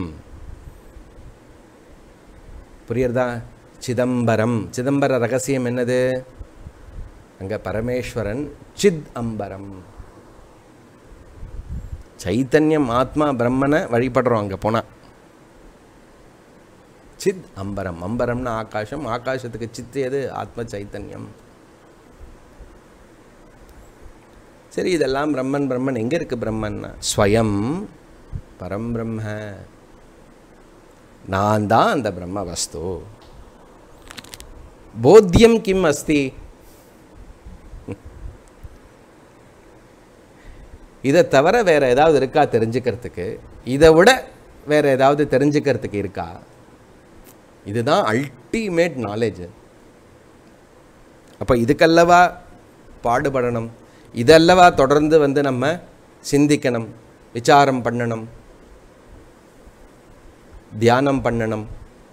புரியுறதா? சிதம்பரம், சிதம்பர ரகசியம் என்னது? அங்கே பரமேஸ்வரன் சித் அம்பரம், சைத்தன்யம் ஆத்மா பிரம்மனை வழிபடுறோம். அங்கே போனால் சித் அம்பரம், அம்பரம்னா ஆகாசம், ஆகாசத்துக்கு சித்து எது? ஆத்ம சைத்தன்யம். சரி, இதெல்லாம் பிரம்மன் பிரம்மன் எங்கே இருக்குது? பிரம்மன்னா ஸ்வயம் பரம் பிரம்ம, நான் தான் அந்த பிரம்ம வஸ்து. போத்தியம் கிம் அஸ்தி, இதை தவிர வேறு ஏதாவது இருக்கா தெரிஞ்சுக்கிறதுக்கு? இதை விட வேறு ஏதாவது தெரிஞ்சுக்கிறதுக்கு இருக்கா? இதுதான் அல்டிமேட் நாலேஜ். அப்போ இதுக்கல்லவா பாடுபடணும், இதல்லவா தொடர்ந்து வந்து நம்ம சிந்திக்கணும், விசாரம் பண்ணணும், தியானம் பண்ணணும்.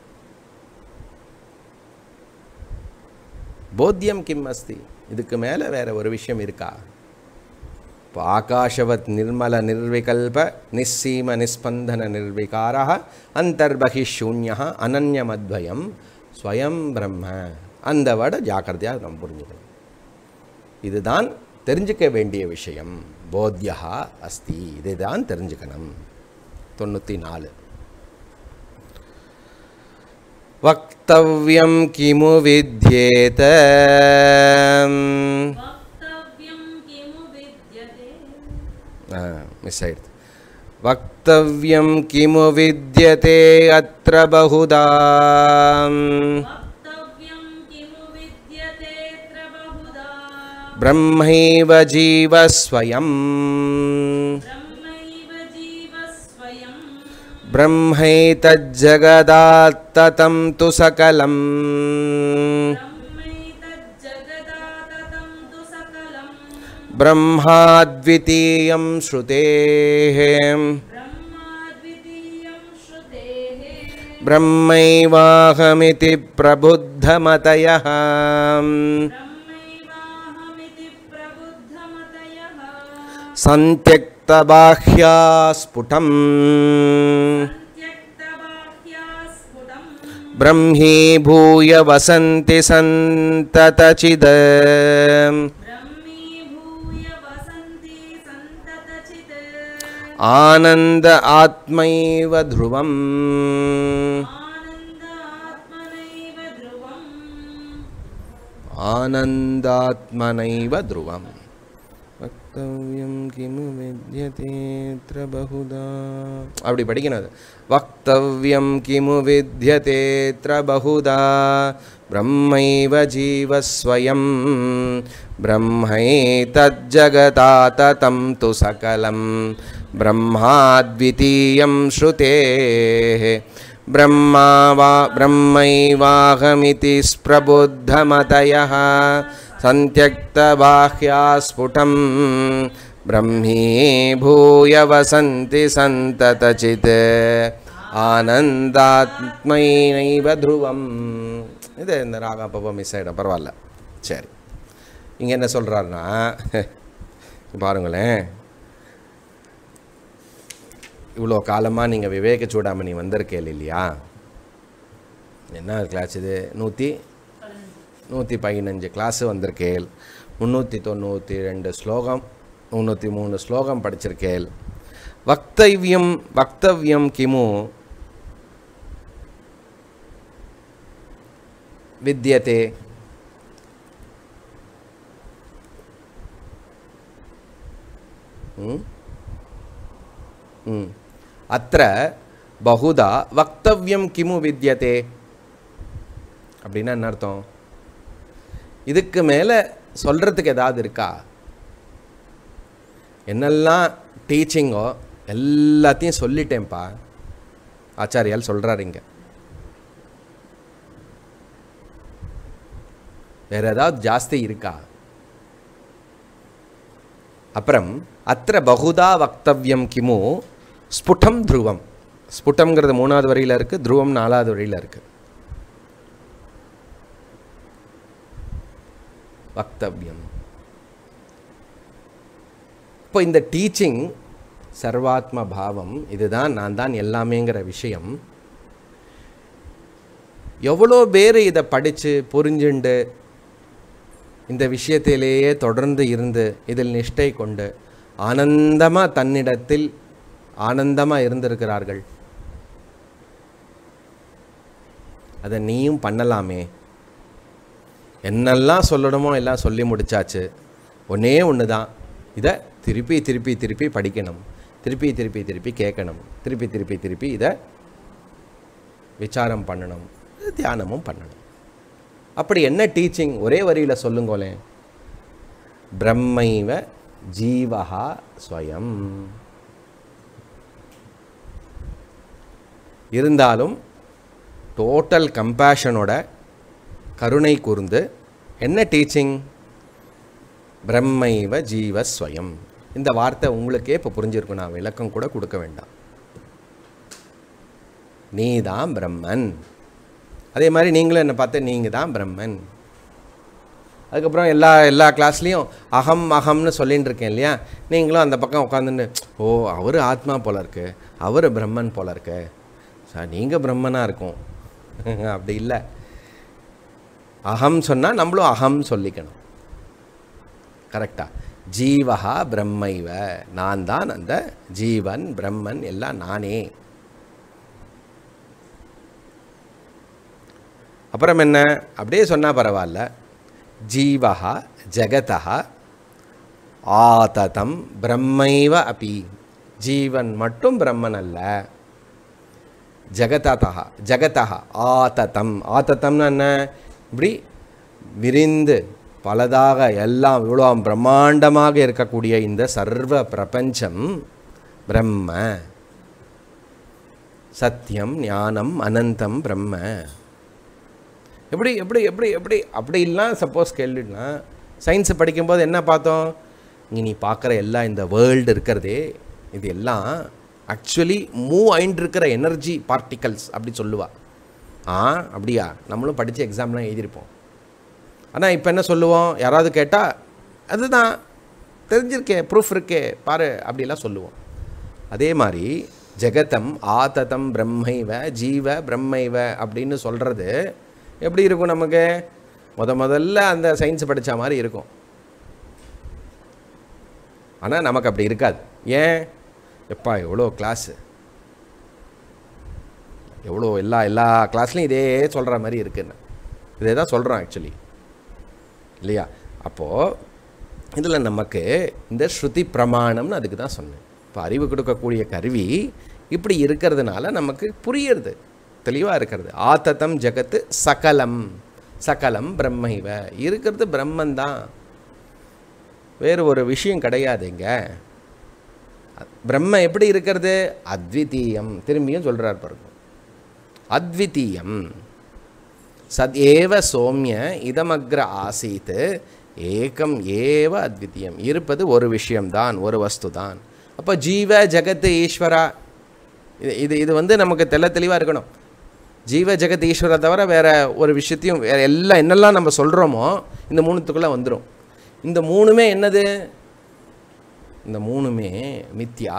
போத்தியம் கிம் அஸ்தி, இதுக்கு மேலே வேறு ஒரு விஷயம் இருக்கா? இப்போ ஆகாஷவத் நிர்மல நிர்விகல்ப நிஸ்ஸீம நிஸ்பந்தன நிர்விகாரா அந்தர்பகி சூன்யா அனன்யமத்வயம் ஸ்வயம் பிரம்ம. அந்த வட ஜாக்கிரதையாக நம்ம புரிஞ்சுக்கணும். இதுதான் தெரிஞ்சுக்க வேண்டிய விஷயம். போத்யா அஸ்தி, இதை தான் தெரிஞ்சுக்கணும். 94 வக்தவ்யம் கிமு வித்யேத, மிஸ் ஆயிடுது. வக்தவ்யம் கிமு வித்யதே அத்ர பகுதா, பிரம்மைவ ஜீவஸ்வயம், பிரம்மைதஜ்ஜகதாத்ததம் து சகலம், பிரம்மாத்விதீயம் ஸ்ருதேஹ, பிரம்மைவாஹமிதி பிரபுத்தமதயः, சந்த்யக்தபாஹ்யா ஸ்புடம், பிரம்மீபூய வசந்தி சந்ததசித், ஆனந்த ஆத்மைவ த்ருவம், ஆனந்தாத்மனைவ த்ருவம். வக்தவ்யம் கிமு வித்யதேத்ர பகுதா, அப்படி படிக்கணும் அது. வக்தவ்யம் கிமு வித்யதேத்ர பகுதா, பிரம்மைவ ஜீவஸ்வயம், பிரம்மைதஜ்ஜகதாததம் து சகலம், பிரம்மாத்விதீயம் ஸ்ருதேஹ, பிரம்மைவாஹமிதி ஸ்பிரபுத்தமதயः, சந்த்யக்தபாஹ்யா ஸ்புடம், பிரம்மீபூய வசந்தி சந்ததசித், ஆனந்தாத்மைனைவ த்ருவம். இது இந்த ராகா பாப்பா மிஸ் ஆகிடும், பரவாயில்ல. சரி, இங்கே என்ன சொல்கிறாருன்னா, பாருங்களேன், இவ்வளோ காலமாக நீங்கள் விவேக சூடாமணி வந்திருக்கேள் இல்லையா? என்ன கிளாஸ் இது? 115 கிளாஸு வந்திருக்கேள். 392 ஸ்லோகம், 303 ஸ்லோகம் படிச்சிருக்கேள். வக்தவ்யம் கிமு வித்யதே, அத்ர பகுதா வக்தவ்யம் கிமு வித்யதே அப்படின்னா என்ன அர்த்தம்? இதுக்கு மேலே சொல்கிறதுக்கு ஏதாவது இருக்கா? என்னெல்லாம் டீச்சிங்கோ எல்லாத்தையும் சொல்லிட்டேன்ப்பா ஆச்சாரியால் சொல்கிறார். இங்கே வேறு ஏதாவது ஜாஸ்தி இருக்கா? அப்புறம் அத்திர பகுதா வக்தவ்யம் கிமு ஸ்புடம் த்ருவம். ஸ்புட்டம்ங்கிறது 3வது வரியில் இருக்குது, த்ருவம் 4வது வரியில் இருக்குது. வக்தவ்யம். இப்போ இந்த டீச்சிங் சர்வாத்ம பாவம், இதுதான் நான் தான் எல்லாமேங்கிற விஷயம், எவ்வளோ பேர் இதை படித்து புரிஞ்சுண்டு இந்த விஷயத்திலேயே தொடர்ந்து இருந்து இதில் நிஷ்டை கொண்டு ஆனந்தமாக தன்னிடத்தில் ஆனந்தமாக இருந்திருக்கிறார்கள். அதை நீயும் பண்ணலாமே. என்னெல்லாம் சொல்லணுமோ எல்லாம் சொல்லி முடிச்சாச்சு. ஒன்றே ஒன்று தான், இதை திருப்பி திருப்பி திருப்பி படிக்கணும், திருப்பி திருப்பி திருப்பி கேட்கணும், திருப்பி திருப்பி திருப்பி இதை விசாரம் பண்ணணும், தியானமும் பண்ணணும். அப்படி என்ன டீச்சிங்? ஒரே வரியில் சொல்லுங்களேன். பிரம்மைவ ஜீவஹா ஸ்வயம். இருந்தாலும் டோட்டல் கம்பேஷனோட கருணை கூர்ந்து என்ன டீச்சிங்? பிரம்மைவ ஜீவஸ்வயம். இந்த வார்த்தை உங்களுக்கே இப்போ புரிஞ்சிருக்கும், நான் விளக்கம் கூட கொடுக்க வேண்டாம். நீ தான் பிரம்மன். அதே மாதிரி நீங்களும் என்னை பார்த்து நீங்கள் தான் பிரம்மன். அதுக்கப்புறம் எல்லா கிளாஸ்லேயும் அகம் அகம்னு சொல்லின்னு இருக்கேன் இல்லையா? நீங்களும் அந்த பக்கம் உட்காந்துன்னு, ஓ அவர் ஆத்மா போல இருக்கு, அவர் பிரம்மன் போல இருக்கு, சார் நீங்கள் பிரம்மனாக இருக்கும். அப்படி இல்லை. அகம் சொன்னால் நம்மளும் அகம் சொல்லிக்கணும். கரெக்டா? ஜீவஹா பிரம்மைவ, நான் தான் அந்த ஜீவன், பிரம்மன் எல்லாம் நானே. அப்புறம் என்ன? அப்படியே சொன்னால் பரவாயில்ல. ஜீவஹா ஜகதஹா ஆததம் பிரம்மைவ அபி. ஜீவன் மட்டும் பிரம்மன் அல்ல, ஜகதஹா ஜகதஹா ஆததம். ஆததம்னு என்ன? இப்படி விரிந்து பலதாக எல்லாம் இவ்வளோ பிரம்மாண்டமாக இருக்கக்கூடிய இந்த சர்வ பிரபஞ்சம் பிரம்ம, சத்தியம் ஞானம் அனந்தம் பிரம்ம. எப்படி எப்படி எப்படி எப்படி அப்படிலாம் சப்போஸ் கேள்வினா, சயின்ஸை படிக்கும்போது என்ன பார்த்தோம்? இங்கே நீ பார்க்குற எல்லாம் இந்த வேர்ல்டு இருக்கிறதே, இது எல்லாம் ஆக்சுவலி மூவ் ஆயின்னு இருக்கிற எனர்ஜி பார்ட்டிகல்ஸ் அப்படி சொல்லுவா. அப்படியா? நம்மளும் படித்து எக்ஸாம்லாம் எழுதியிருப்போம். ஆனால் இப்போ என்ன சொல்லுவோம்? யாராவது கேட்டால் அதுதான் தெரிஞ்சிருக்கே, ப்ரூஃப் இருக்கே பாரு, அப்படிலாம் சொல்லுவோம். அதே மாதிரி ஜெகதம் ஆததம் பிரம்மைவ ஜீவ பிரம்மைவ அப்படின்னு சொல்கிறது எப்படி இருக்கும்? நமக்கு முதல்ல அந்த சயின்ஸ் படித்த மாதிரி இருக்கும். ஆனால் நமக்கு அப்படி இருக்காது. ஏன்? எப்பா எவ்வளோ கிளாஸு, எவ்வளோ எல்லா கிளாஸ்லையும் இதே சொல்கிற மாதிரி இருக்குன்னு இதே தான் சொல்கிறோம் ஆக்சுவலி, இல்லையா? அப்போது இதில் நமக்கு இந்த ஸ்ருதி பிரமாணம்னு அதுக்கு தான் சொன்னேன். இப்போ அறிவு கொடுக்கக்கூடிய கருவி இப்படி இருக்கிறதுனால நமக்கு புரியுறது, தெளிவாக இருக்கிறது. ஆததம் ஜகத்து சகலம், சகலம் பிரம்மைவ. இருக்கிறது பிரம்மன் தான், வேறு ஒரு விஷயம் கிடையாதுங்க. பிரம்ம எப்படி இருக்கிறது? அத்விதீயம். திரும்பியும் சொல்கிறார் பாருங்க, அத்விதீயம். சத்ஏவ சோம்ய இதமக்ர ஆசீத் ஏகம் ஏவ அத்விதீயம். இருப்பது ஒரு விஷயம்தான், ஒரு வஸ்து தான். அப்போ ஜீவ ஜகத்து ஈஸ்வரா, இது வந்து நமக்கு தெளிவாக இருக்கணும். ஜீவ ஜெகத் ஈஸ்வரை தவிர வேறு ஒரு விஷயத்தையும் வேறு என்னெல்லாம் நம்ம சொல்கிறோமோ இந்த மூணுத்துக்குள்ளே வந்துடும். இந்த மூணுமே என்னது? இந்த மூணுமே மித்யா.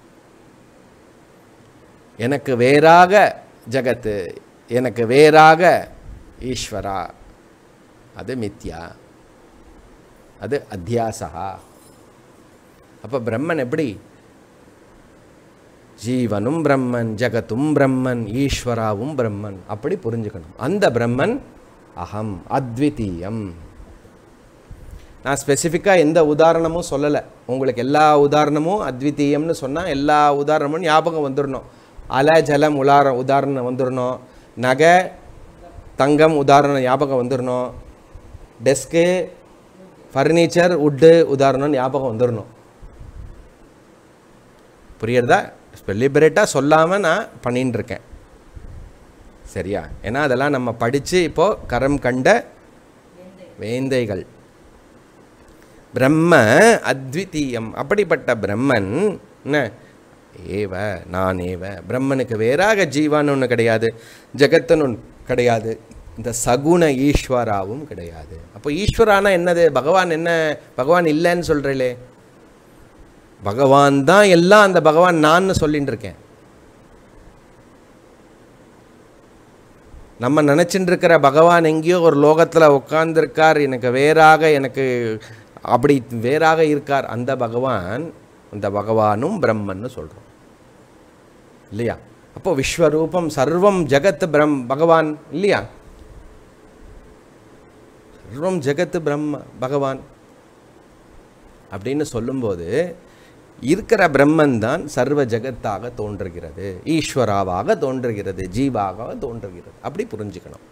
எனக்கு வேறாக ஜகத்து, எனக்கு வேறாக ஈஸ்வரா, அது மித்யா, அது அத்தியாசா. அப்போ பிரம்மன் எப்படி? ஜீவனும் பிரம்மன், ஜகத்தும் பிரம்மன், ஈஸ்வராவும் பிரம்மன், அப்படி புரிஞ்சுக்கணும். அந்த பிரம்மன் அகம் அத்விதீயம். நான் ஸ்பெசிஃபிக்காக எந்த உதாரணமும் சொல்லலை உங்களுக்கு. எல்லா உதாரணமும் அத்விதீயம்னு சொன்னால் எல்லா உதாரணமும் ஞாபகம் வந்துடணும். அலை ஜலம் உதாரணம் வந்துடணும். நகை தங்கம் உதாரணம் ஞாபகம் வந்துடணும். டெஸ்க்கு ஃபர்னிச்சர் உட்டு உதாரணம் ஞாபகம் வந்துடணும். புரியுறதா? டெலிபரேட்டாக சொல்லாமல் நான் பண்ணின்னு இருக்கேன். சரியா? ஏன்னா அதெல்லாம் நம்ம படித்து இப்போது கரம் கண்ட வேந்தைகள். பிரம்ம அத்விதீயம். அப்படிப்பட்ட பிரம்மன் என்ன ஏவ நான் ஏவ. பிரம்மனுக்கு வேறாக ஜீவான்னு ஒன்று கிடையாது, ஜெகத்துன்னு ஒன்று கிடையாது, இந்த சகுண ஈஸ்வராவும் கிடையாது. அப்போ ஈஸ்வரானா என்னது? பகவான் என்ன? பகவான் இல்லைன்னு சொல்கிறீங்களே, பகவான் தான் எல்லாம். அந்த பகவான் நான் சொல்லின்னு இருக்கேன். நம்ம நினச்சிட்டு இருக்கிற பகவான் எங்கேயோ ஒரு லோகத்தில் உட்கார்ந்துருக்கார், எனக்கு வேறாக, எனக்கு அப்படி வேறாக இருக்கார். அந்த பகவான், அந்த பகவானும் பிரம்மன்னு சொல்கிறோம் இல்லையா? அப்போ விஸ்வரூபம் சர்வம் ஜெகத் பகவான் இல்லையா? சர்வம் ஜெகத் பிரம்ம பகவான் அப்படின்னு சொல்லும்போது இருக்கிற பிரம்மன் தான் சர்வ ஜெகத்தாக தோன்றுகிறது, ஈஸ்வராவாக தோன்றுகிறது, ஜீவாக தோன்றுகிறது. அப்படி புரிஞ்சுக்கணும்.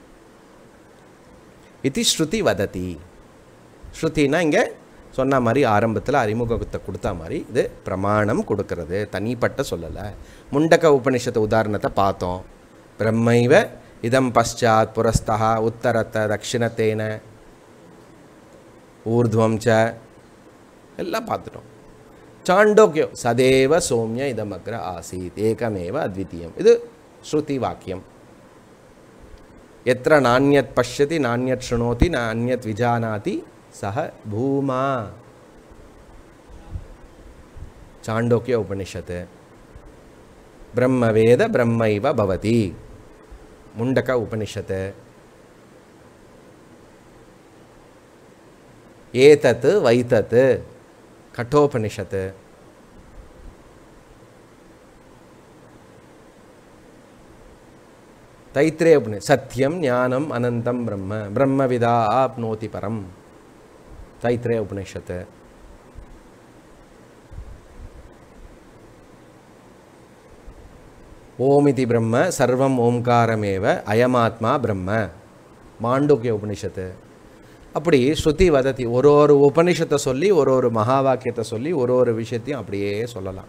இது ஸ்ருதி வததி. ஸ்ருதினா இங்கே சொன்ன மாதிரி ஆரம்பத்தில் அறிமுகத்தை கொடுத்த மாதிரி இது பிரமாணம் கொடுக்கறது, தனிப்பட்ட சொல்லலை. முண்டக உபனிஷத்து உதாரணத்தை பார்த்தோம். பிரம்மைவ இதம் பశ్చాத் புரஸ்தா உத்தரத்த தட்சிணத்தேன ஊர்துவம் ச எல்லாம் பார்த்துட்டோம். சாண்டோக்கியம் சதேவ சோம்ய இதமக்ர ஆசீத் ஏகமேவ அத்விதீயம். இது ஸ்ருதி வாக்கியம். எத்திர நானியத் பஷ்யதி நானியத் ஸ்ருணோதி நானியத் விஜானாதி சஹ பூமா. சாண்டோக்கிய உபனிஷத்து. பிரம்மவேத பிரம்மைவ பவதி. முண்டக உபனிஷத்து. ஏதத் வைதத் கட்டோபனிஷத்து. தைத்திரேய உபனிஷத். சத்யம் ஞானம் அனந்தம் பிரம்ம பிரம்மவிதா ஆப்னோதி பரம். தைத்திரேய உபனிஷத்து. ஓமிதி பிரம்ம சர்வம் ஓம்காரமேவ அயமாத்மா பிரம்ம. மாண்டூக்கிய உபனிஷத்து. அப்படி ஸ்ருதி வதத்தி. ஒரு உபனிஷத்தை சொல்லி ஒரு மகா வாக்கியத்தை சொல்லி ஒரு விஷயத்தையும் அப்படியே சொல்லலாம்.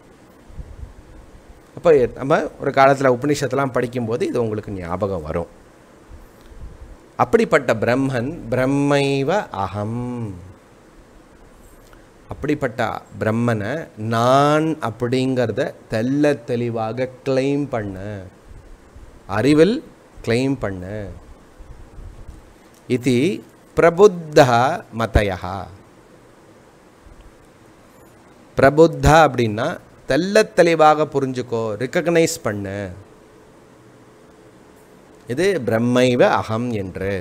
அப்போ நம்ம ஒரு காலத்தில் உபனிஷத்தெல்லாம் படிக்கும்போது இது உங்களுக்கு ஞாபகம் வரும். அப்படிப்பட்ட பிரம்மன் பிரம்மைவ அகம். அப்படிப்பட்ட பிரம்மனை நான் அப்படிங்கிறத தெல்ல தெளிவாக கிளைம் பண்ண, அறிவில் கிளைம் பண்ண. இது பிரபுத்த மதயா. பிரபுத்தா அப்படின்னா தெல்ல தெளிவாக புரிஞ்சுக்கோ, ரிகக்னைஸ் பண்ணு. இது பிரம்மைவ அகம் என்று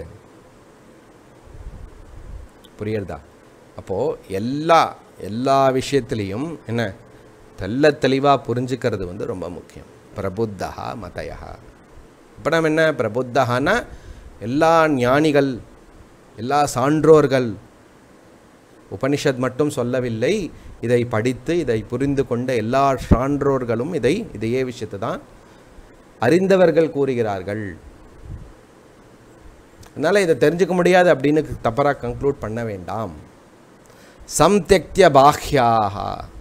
புரியுறதா? அப்போது எல்லா விஷயத்துலேயும் என்ன தெல்ல தெளிவாக புரிஞ்சுக்கிறது ரொம்ப முக்கியம். பிரபுத்தா மதயா. இப்போ நம்ம என்ன பிரபுத்தகான்னா எல்லா ஞானிகள், எல்லா சான்றோர்கள், உபனிஷத் மட்டும் சொல்லவில்லை, இதை படித்து இதை புரிந்து கொண்ட எல்லா சான்றோர்களும் இதையே விஷயத்தை தான் அறிந்தவர்கள் கூறுகிறார்கள். அதனால் இதை தெரிஞ்சுக்க முடியாது அப்படின்னு தப்பராக கன்க்ளூட் பண்ண வேண்டாம். சம்தியக்திய பாஹ்யாக.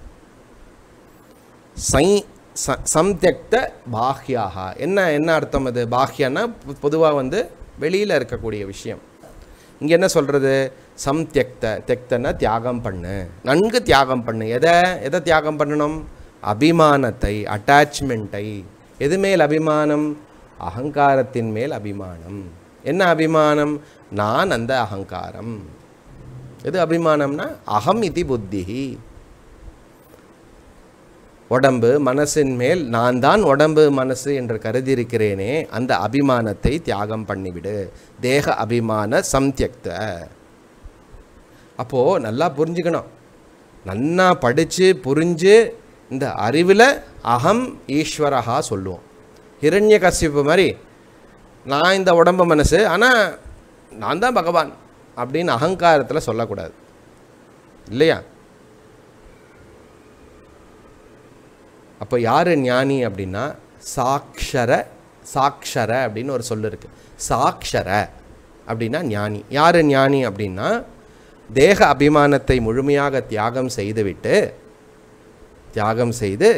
சம்தியக்த பாஹ்யாக என்ன அர்த்தம்? அது பாஹ்யன்னா பொதுவாக வெளியில் இருக்கக்கூடிய விஷயம். இங்கே என்ன சொல்கிறது? தியக்தன்னா தியாகம் பண்ணு, நன்கு தியாகம் பண்ணு. எதை தியாகம் பண்ணணும்? அபிமானத்தை, அட்டாச்மெண்ட்டை. எது மேல் அபிமானம்? அகங்காரத்தின் மேல் அபிமானம். என்ன அபிமானம்? நான் அந்த அகங்காரம். எது அபிமானம்னா அகம் இதி புத்தி. உடம்பு மனசின் மேல் நான் தான் உடம்பு மனசு என்று கருதியிருக்கிறேனே, அந்த அபிமானத்தை தியாகம் பண்ணிவிடு. தேக அபிமான சம்தியக்த. அப்போது நல்லா புரிஞ்சுக்கணும். நன்னா படித்து புரிஞ்சு இந்த அறிவில் அகம் ஈஸ்வரஹா சொல்லுவோம். ஹிரண்யகசிப்பு மாதிரி நான் இந்த உடம்பு மனசு, ஆனால் நான் தான் பகவான் அப்படின்னு அகங்காரத்தில் சொல்லக்கூடாது இல்லையா? அப்போ யார் ஞானி அப்படின்னா சாக்ஷர அப்படின்னு ஒரு சொல்லு இருக்குது. சாக்ஷர அப்படின்னா ஞானி. யார் ஞானி அப்படின்னா தேக அபிமானத்தை முழுமையாக தியாகம் செய்துவிட்டு தியாகம் செய்து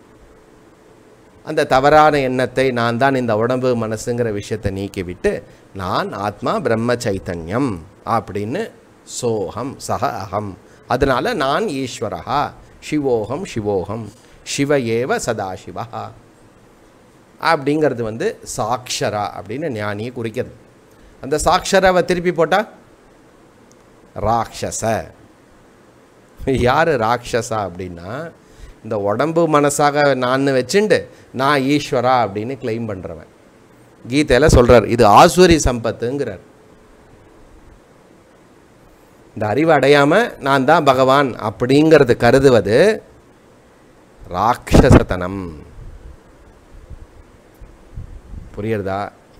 அந்த தவறான எண்ணத்தை நான் தான் இந்த உடம்பு மனசுங்கிற விஷயத்தை நீக்கிவிட்டு நான் ஆத்மா பிரம்ம சைத்தன்யம் அப்படின்னு சோகம் சக அகம், அதனால நான் ஈஸ்வரஹா சிவோகம் சிவோகம் சிவ ஏவ சதாசிவா அப்படிங்கிறது வந்து சாக்ஷரா அப்படின்னு ஞானியை குறிக்கிறது. அந்த சாக்ஷராவை திருப்பி போட்டால் ராட்சச. யார் ராட்சசா அப்படின்னா இந்த உடம்பு மனசாக நான் வச்சுண்டு நான் ஈஸ்வரா அப்படின்னு கிளைம் பண்ணுறவன். கீதையில் சொல்கிறார் இது ஆசுரி சம்பத்துங்கிறார். இந்த அறிவு அடையாமல் நான் தான் பகவான் அப்படிங்கிறது கருதுவது ராட்சசத்தனம். புரியுறதா?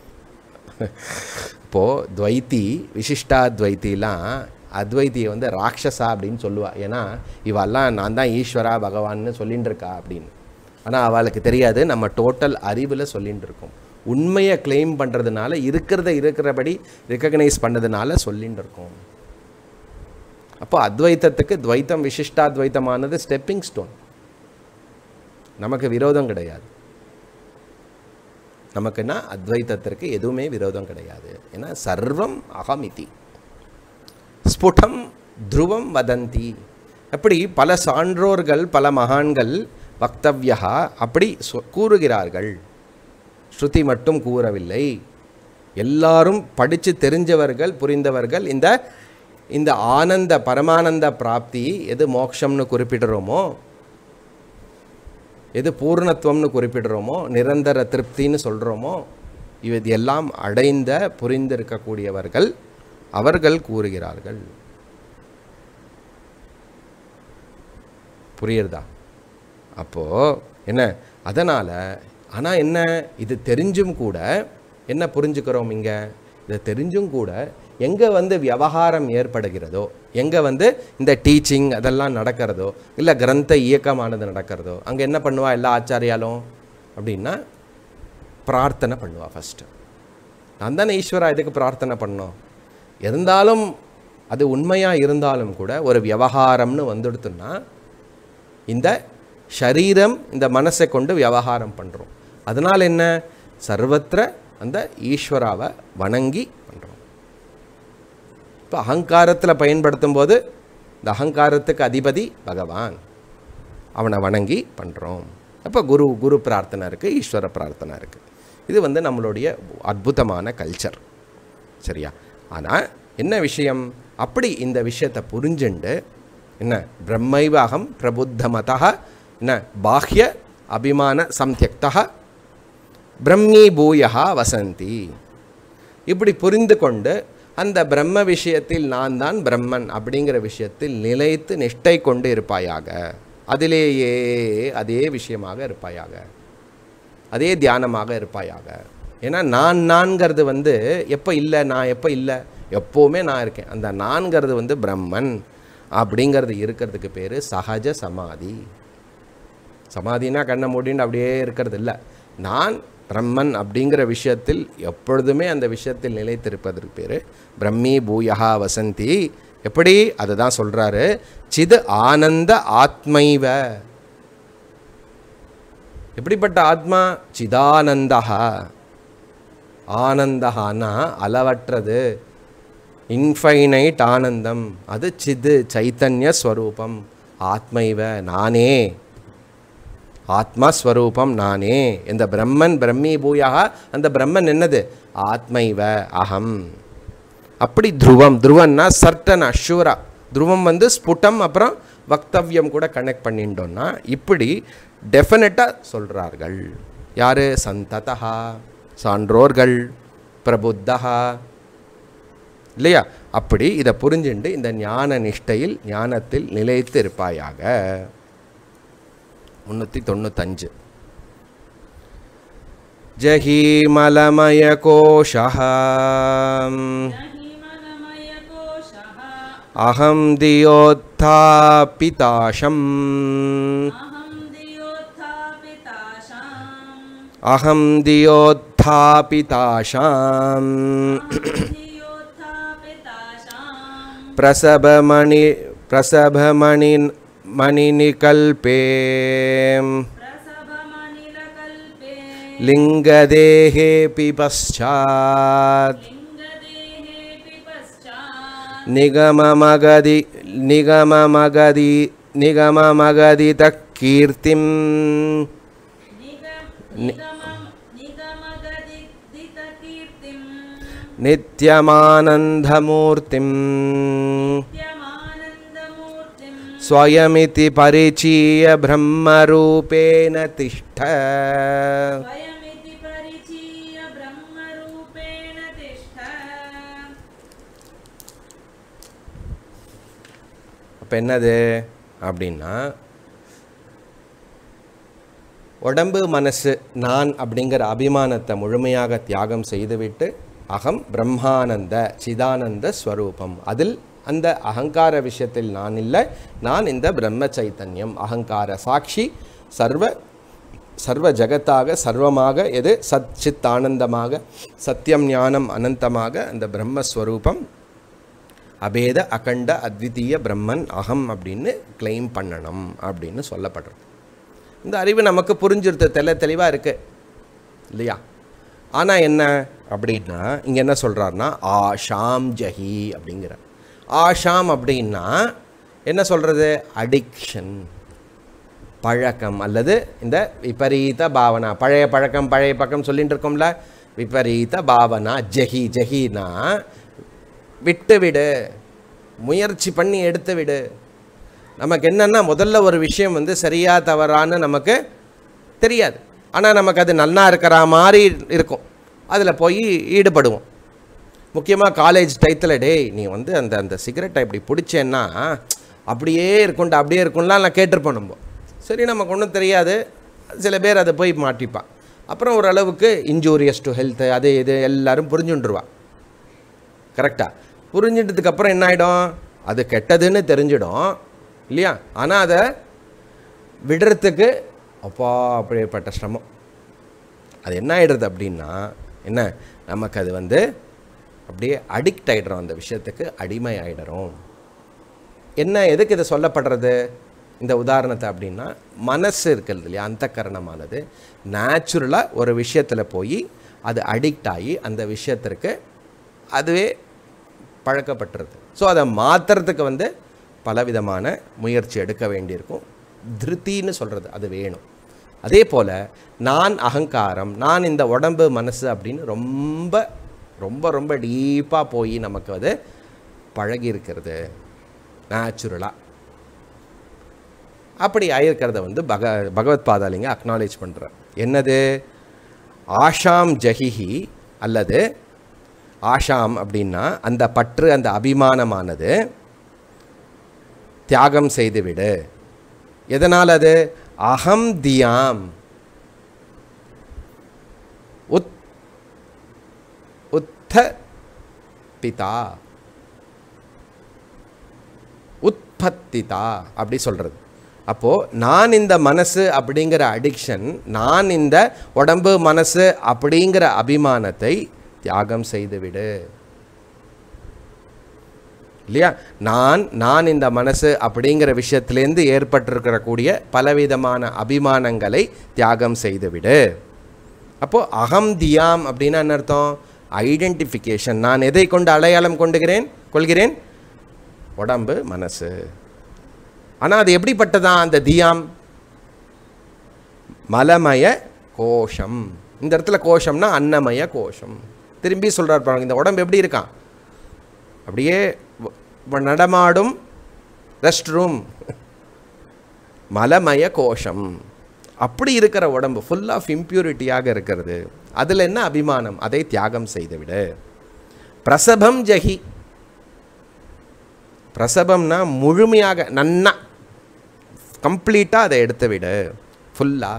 இப்போது துவைத்தி விசிஷ்டாத்வைத்திலாம் அத்வைத்தியை வந்து ராட்சசா அப்படின்னு சொல்லுவா. ஏன்னா இவெல்லாம் நான் தான் ஈஸ்வரா பகவான்னு சொல்லிகிட்டு இருக்கா அப்படின்னு. ஆனால் அவளுக்கு தெரியாது நம்ம டோட்டல் அறிவில் சொல்லிகிட்டு இருக்கோம். உண்மையை கிளைம் பண்ணுறதுனால இருக்கிறபடி ரெக்கக்னைஸ் பண்ணதுனால சொல்லிகிட்டு இருக்கோம். அப்போ அத்வைத்தத்துக்கு துவைத்தம் விசிஷ்டாத்வைத்தமானது ஸ்டெப்பிங் ஸ்டோன். நமக்கு விரோதம் கிடையாது. நமக்குன்னா அத்வைத்தத்திற்கு எதுவுமே விரோதம் கிடையாது. ஏன்னா சர்வம் அகமிதி ஸ்புடம் துருவம் வதந்தி. அப்படி பல சான்றோர்கள் பல மகான்கள் வக்தவ்யா அப்படி கூறுகிறார்கள். ஸ்ருதி மட்டும் கூறவில்லை, எல்லாரும் படித்து தெரிஞ்சவர்கள் புரிந்தவர்கள் இந்த ஆனந்த பரமானந்த பிராப்தி எது மோட்சம்னு குறிப்பிடுறோமோ, எது பூர்ணத்துவம்னு குறிப்பிடுறோமோ, நிரந்தர திருப்தின்னு சொல்கிறோமோ, இது எல்லாம் அடைந்த புரிந்திருக்கக்கூடியவர்கள் அவர்கள் கூறுகிறார்கள். புரியுறதா? அப்போது என்ன அதனால் ஆனால் என்ன இது தெரிஞ்சும் கூட என்ன புரிஞ்சுக்கிறோம்? இங்கே இதை தெரிஞ்சும் கூட எங்கே வந்து விவகாரம் ஏற்படுகிறதோ, எங்கே வந்து இந்த டீச்சிங் அதெல்லாம் நடக்கிறதோ, இல்லை கிரந்த இயக்கமானது நடக்கிறதோ, அங்கே என்ன பண்ணுவா எல்லா ஆச்சாரியாலும் அப்படின்னா பிரார்த்தனை பண்ணுவா. ஃபஸ்ட்டு நான் தானே ஈஸ்வரா, இதுக்கு பிரார்த்தனை பண்ணோம். இருந்தாலும் அது உண்மையாக இருந்தாலும் கூட ஒரு விவகாரம்னு வந்துடுத்துன்னா இந்த ஷரீரம் இந்த மனசை கொண்டு விவகாரம் பண்ணுறோம். அதனால் என்ன சர்வத்திர அந்த ஈஸ்வராவை வணங்கி பண்ணுறோம். இப்போ அகங்காரத்தில் பயன்படுத்தும் போது இந்த அகங்காரத்துக்கு அதிபதி பகவான், அவனை வணங்கி பண்ணுறோம். அப்போ குரு பிரார்த்தனை இருக்குது, ஈஸ்வர பிரார்த்தனை இருக்குது. இது வந்து நம்மளுடைய அற்புதமான கல்ச்சர். சரியா? ஆனால் என்ன விஷயம், அப்படி இந்த விஷயத்தை புரிஞ்சுண்டு என்ன பிரம்மைவ அகம் பிரபுத்தமதா என்ன பாஹ்ய அபிமான சம்தியக்தா பிரம்மீ பூயா வசந்தி. இப்படி புரிந்து கொண்டு அந்த பிரம்ம விஷயத்தில் நான் தான் பிரம்மன் அப்படிங்கிற விஷயத்தில் நிலைத்து நிஷ்டை கொண்டு இருப்பாயாக. அதிலேயே அதே விஷயமாக இருப்பாயாக, அதே தியானமாக இருப்பாயாக. ஏன்னா நான்கிறது வந்து எப்போ இல்லை, நான் எப்போ இல்லை, எப்போவுமே நான் இருக்கேன். அந்த நான்கிறது வந்து பிரம்மன் அப்படிங்கிறது இருக்கிறதுக்கு பேர் சகஜ சமாதி. சமாதினா கண்ணை மூடின்னு அப்படியே இருக்கிறது இல்லை. நான் பிரம்மன் அப்படிங்கிற விஷயத்தில் எப்பொழுதுமே அந்த விஷயத்தில் நிலைத்திருப்பதற்கு பேர் பிரம்மீ பூயா வசந்தி. எப்படி? அதை தான் சொல்கிறாரு, சிது ஆனந்த ஆத்மைவ. எப்படிப்பட்ட ஆத்மா? சிதானந்தா. ஆனந்தஹானா அளவற்றது, இன்ஃபைனைட் ஆனந்தம். அது சிது சைத்தன்ய ஸ்வரூபம். ஆத்மைவ நானே, ஆத்மஸ்வரூபம் நானே. இந்த பிரம்மன் பிரம்மீ பூயா, அந்த பிரம்மன் என்னது? ஆத்மைவ அகம். அப்படி துருவம், துருவன்னா சர்டன் அஷூரா. துருவம் வந்து ஸ்புட்டம் அப்புறம் வக்தவ்யம் கூட கனெக்ட் பண்ணிட்டோன்னா இப்படி டெஃபினட்டாக சொல்கிறார்கள். யார்? சந்ததா, சான்றோர்கள், பிரபுத்தா, இல்லையா? அப்படி இதை புரிஞ்சுண்டு இந்த ஞான நிஷ்டையில் ஞானத்தில் நிலைத்து இருப்பாயாக. 395 ஜஹீமலமய கோஷஹ அஹம் தியோத்தாபிதாஷம் அஹம் தியோத்தாபிதாஷாம் பிரசபமணி मणिनिकल्पे प्रसभमनिलकल्पे लिङ्गदेहेऽपि पश्चात् लिङ्गदेहेऽपि पश्चात् निगममगदितः कीर्तिम् निगमगदितकीर्तिम् नित्यमानन्दमूर्तिम् नित्यमानन्दमूर्तिम् स्वयमिति परिचीय ब्रह्मरूपेण तिष्ठ स्वयमिति परिचीय ब्रह्मरूपेण तिष्ठ அப்போ என்னது அப்படின்னா உடம்பு மனசு நான் அப்படிங்கிற அபிமானத்தை முழுமையாக தியாகம் செய்துவிட்டு அகம் பிரம்மானந்த சிதானந்த ஸ்வரூபம் அதில் அந்த அகங்கார விஷயத்தில் நான் இல்லை நான் இந்த பிரம்ம சைத்தன்யம் அகங்கார சாட்சி சர்வ ஜகத்தாக சர்வமாக எது சத் சித் ஆனந்தமாக சத்தியம் ஞானம் அனந்தமாக அந்த பிரம்மஸ்வரூபம் அபேத அகண்ட அத்விதீய பிரம்மன் அகம் அப்படின்னு கிளைம் பண்ணணும் அப்படின்னு சொல்லப்படுறது. இந்த அறிவு நமக்கு புரிஞ்சிருது, தெளிவாக இருக்குது இல்லையா? ஆனால் என்ன அப்படின்னா இங்கே என்ன சொல்கிறாருன்னா ஆஷாம் ஜஹி அப்படிங்கிற. ஆஷாம் அப்படின்னா என்ன சொல்கிறது? அடிக்ஷன், பழக்கம் அல்லது இந்த விபரீத பாவனா. பழைய பழக்கம் சொல்லிட்டு இருக்கோம்ல, விபரீத பாவனா. ஜஹினா விட்டு விடு, முயற்சி பண்ணி எடுத்து விடு. நமக்கு என்னென்னா முதல்ல ஒரு விஷயம் வந்து சரியா தவறான்னு நமக்கு தெரியாது, ஆனால் நமக்கு அது நல்லா இருக்கிற மாதிரி இருக்கும், அதில் போய் ஈடுபடுவோம். முக்கியமாக காலேஜ் டைத்தில் டேய் நீ வந்து அந்த சிகரெட்டை இப்படி பிடிச்சேன்னா அப்படியே இருக்கும்லாம் நான் கேட்டிருப்போம் நம்ம. சரி நமக்கு ஒன்றும் தெரியாது, சில பேர் அதை போய் மாட்டிப்பான். அப்புறம் ஓரளவுக்கு இன்ஜூரியஸ் டு ஹெல்த்து அது இது எல்லோரும் புரிஞ்சுட்டுருவா. கரெக்டாக புரிஞ்சிட்டதுக்கப்புறம் என்ன ஆகிடும்? அது கெட்டதுன்னு தெரிஞ்சிடும் இல்லையா? ஆனால் அதை விடுறதுக்கு அப்படிப்பட்ட சிரமம். அது என்ன ஆகிடுறது அப்படின்னா என்ன, நமக்கு அது வந்து அப்படியே அடிக்ட் ஆகிடுறோம், அந்த விஷயத்துக்கு அடிமை ஆகிடுறோம். என்ன எதுக்கு இதை சொல்லப்படுறது இந்த உதாரணத்தை அப்படின்னா, மனசு இருக்கிறது இல்லையா, அந்த கரணமானது நேச்சுரலாக ஒரு விஷயத்தில் போய் அது அடிக்ட் ஆகி அந்த விஷயத்திற்கு அதுவே பழக்கப்பட்டுருது. ஸோ அதை மாற்றுறதுக்கு வந்து பலவிதமான முயற்சி எடுக்க வேண்டியிருக்கும். திருத்தின்னு சொல்கிறது அது வேணும். அதே போல் நான் அகங்காரம், நான் இந்த உடம்பு மனசு அப்படின்னு ரொம்ப ரொம்ப ரொம்ப டீப்பாக போய் நமக்கு அது பழகி இருக்கிறது நேச்சுரலாக. அப்படி ஆயிருக்கிறத வந்து பகவத் பாதாலிங்க அக்னாலேஜ் பண்ணுறார். என்னது? ஆஷாம் ஜஹிஹி அல்லது ஆஷாம் அப்படின்னா அந்த பற்று, அந்த அபிமானமானது தியாகம் செய்துவிடு. எதனால் அது? அகம் தியாம் உத்த பிதா உற்பத்திதா அப்படி சொல்கிறது. அப்போது நான் இந்த மனசு அப்படிங்கிற அடிக்ஷன், நான் இந்த உடம்பு மனசு அப்படிங்கிற அபிமானத்தை தியாகம் செய்துவிடு இல்லையா? நான் இந்த மனசு அப்படிங்கிற விஷயத்திலேருந்து ஏற்பட்டிருக்கக்கூடிய பலவிதமான அபிமானங்களை தியாகம் செய்துவிடு. அப்போது அகம் தியாம் அப்படின்னா என்ன அர்த்தம்? ஐடென்டிஃபிகேஷன். நான் எதை கொண்டு அடையாளம் கொள்கிறேன்? உடம்பு மனசு. ஆனால் அது எப்படிப்பட்டதான் அந்த தியாம்? மலமய கோஷம். இந்த இடத்துல கோஷம்னா அன்னமய கோஷம். திரும்பி சொல்கிறார் பாருங்க, இந்த உடம்பு எப்படி இருக்கான்? அப்படியே நடமாடும் ரெஸ்ட் ரூம், மலமய கோஷம். அப்படி இருக்கிற உடம்பு ஃபுல் ஆஃப் இம்ப்யூரிட்டியாக இருக்கிறது. அதில் என்ன அபிமானம்? அதை தியாகம் செய்துவிடு. பிரசபம் ஜஹி. பிரசபம்னா முழுமையாக நன்னா கம்ப்ளீட்டாக அதை எடுத்து விடு. ஃபுல்லாக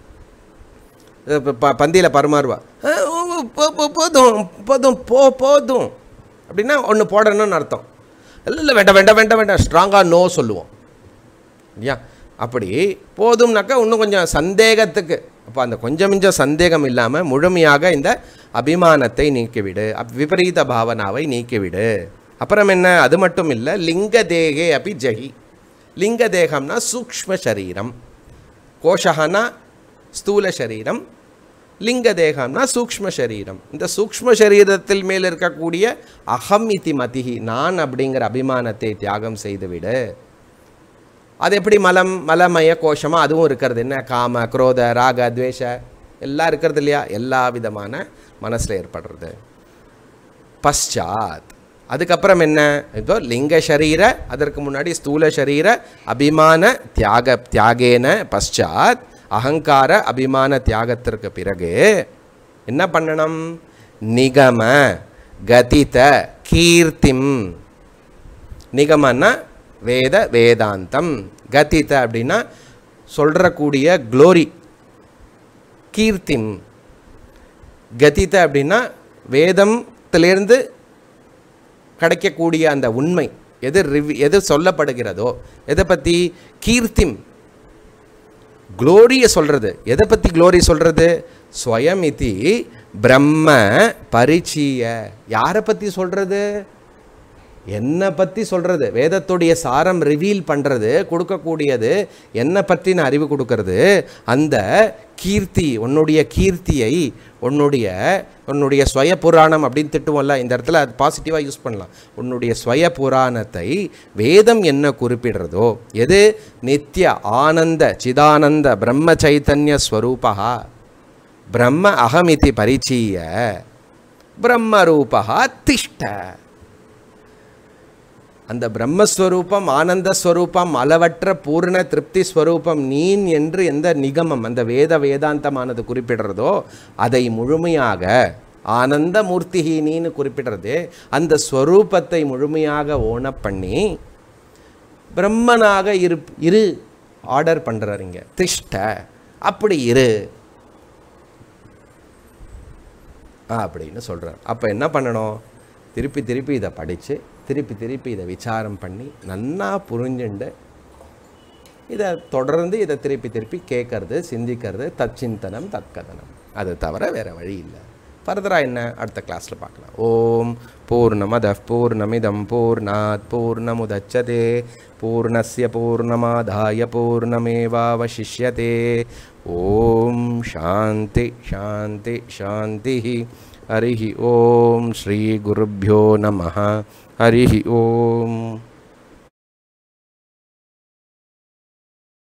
பந்தியில் பரிமாறுவா, போதும் போதும் போதும் அப்படின்னா ஒன்று போடணும்னு அர்த்தம். இல்லை வேண்டாம் ஸ்ட்ராங்காக நோ சொல்லுவோம் இல்லையா? அப்படி போதும்னாக்கா இன்னும் கொஞ்சம் சந்தேகத்துக்கு, அப்போ அந்த கொஞ்சம் சந்தேகம் இல்லாமல் முழுமையாக இந்த அபிமானத்தை நீக்கிவிடு, விபரீத பாவனாவை நீக்கிவிடு. அப்புறம் என்ன? அது மட்டும் இல்லை, லிங்க தேகே அப்படி ஜஹி. லிங்கதேகம்னா சூக்ஷ்ம சரீரம், கோஷகனா ஸ்தூல சரீரம், லிங்கதேகம்னா சூக்ஷ்ம சரீரம். இந்த சூக்ஷ்ம சரீரத்தில் மேல் இருக்கக்கூடிய அகம் இதி மதிஹி, நான் அப்படிங்கிற அபிமானத்தை தியாகம் செய்துவிடு. அது எப்படி மலமய கோஷமாக அதுவும் இருக்கிறது. என்ன காம குரோத ராக துவேஷ எல்லாம் இருக்கிறது இல்லையா, எல்லா விதமான மனசில் ஏற்படுறது. பశ్చాத் அதுக்கப்புறம் என்ன, இப்போ லிங்க சரீர, அதற்கு முன்னாடி ஸ்தூல சரீர அபிமான தியாகேன பశ్చాத், அகங்கார அபிமான தியாகத்திற்கு பிறகு என்ன பண்ணணும், நிகம கதித கீர்த்திம். நிகமன்னா வேத வேதாந்தம், கதித அப்படின்னா சொல்றக்கூடிய க்ளோரி, கீர்த்திம். கதித அப்படின்னா வேதத்திலிருந்து கிடைக்கக்கூடிய அந்த உண்மை, எது சொல்லப்படுகிறதோ, எதை பற்றி கீர்த்திம், க்ளோரியை சொல்கிறது. எதை பற்றி க்ளோரி சொல்கிறது, ஸ்வயமிதி பிரம்ம பரிச்சய. யாரை பற்றி சொல்கிறது, என்னை பற்றி சொல்கிறது. வேதத்துடைய சாரம் ரிவீல் பண்ணுறது, கொடுக்கக்கூடியது என்னை பற்றின அறிவு கொடுக்கறது. அந்த கீர்த்தி, உன்னுடைய கீர்த்தியை, உன்னுடைய ஸ்வய புராணம் அப்படின்னு திட்டுவோம்ல, இந்த இடத்துல அது பாசிட்டிவாக யூஸ் பண்ணலாம். உன்னுடைய ஸ்வய புராணத்தை வேதம் என்ன குறிப்பிடுறதோ, எது நித்திய ஆனந்த சிதானந்த பிரம்ம சைத்தன்ய ஸ்வரூபா பிரம்ம அகமிதி பரிச்சீய பிரம்மரூபா திஷ்ட. அந்த பிரம்மஸ்வரூபம், ஆனந்தஸ்வரூபம், அளவற்ற பூர்ண திருப்தி ஸ்வரூபம் நீன் என்று எந்த நிகமம், அந்த வேதாந்தமானது குறிப்பிடுறதோ அதை முழுமையாக, ஆனந்த மூர்த்திஹி நீன்னு குறிப்பிடுறது, அந்த ஸ்வரூபத்தை முழுமையாக ஓன பண்ணி பிரம்மனாக இரு ஆர்டர் பண்ணுறாருங்க. திஷ்ட, அப்படி இரு அப்படின்னு சொல்கிறார். அப்போ என்ன பண்ணணும், திருப்பி இதை படித்து திருப்பி இதை விசாரம் பண்ணி நன்னா புரிஞ்சுண்டு இதை தொடர்ந்து இதை திருப்பி கேட்கறது, சிந்திக்கிறது, தச்சிந்தனம் தற்கதனம். அது தவிர வேறு வழி இல்லை. ஃபர்தராக என்ன அடுத்த கிளாஸில் பார்க்கலாம். ஓம் பூர்ணமத பூர்ணமிதம் பூர்ணாத் பூர்ணமுதச்சதே பூர்ணஸ்ய பூர்ணமாதாய பூர்ணமேவாவசிஷ்யதே. ஓம் சாந்தி சாந்தி சாந்தி. ஹரிஹி ஓம் ஸ்ரீ குருभ्यो நமः. हरिः ओम.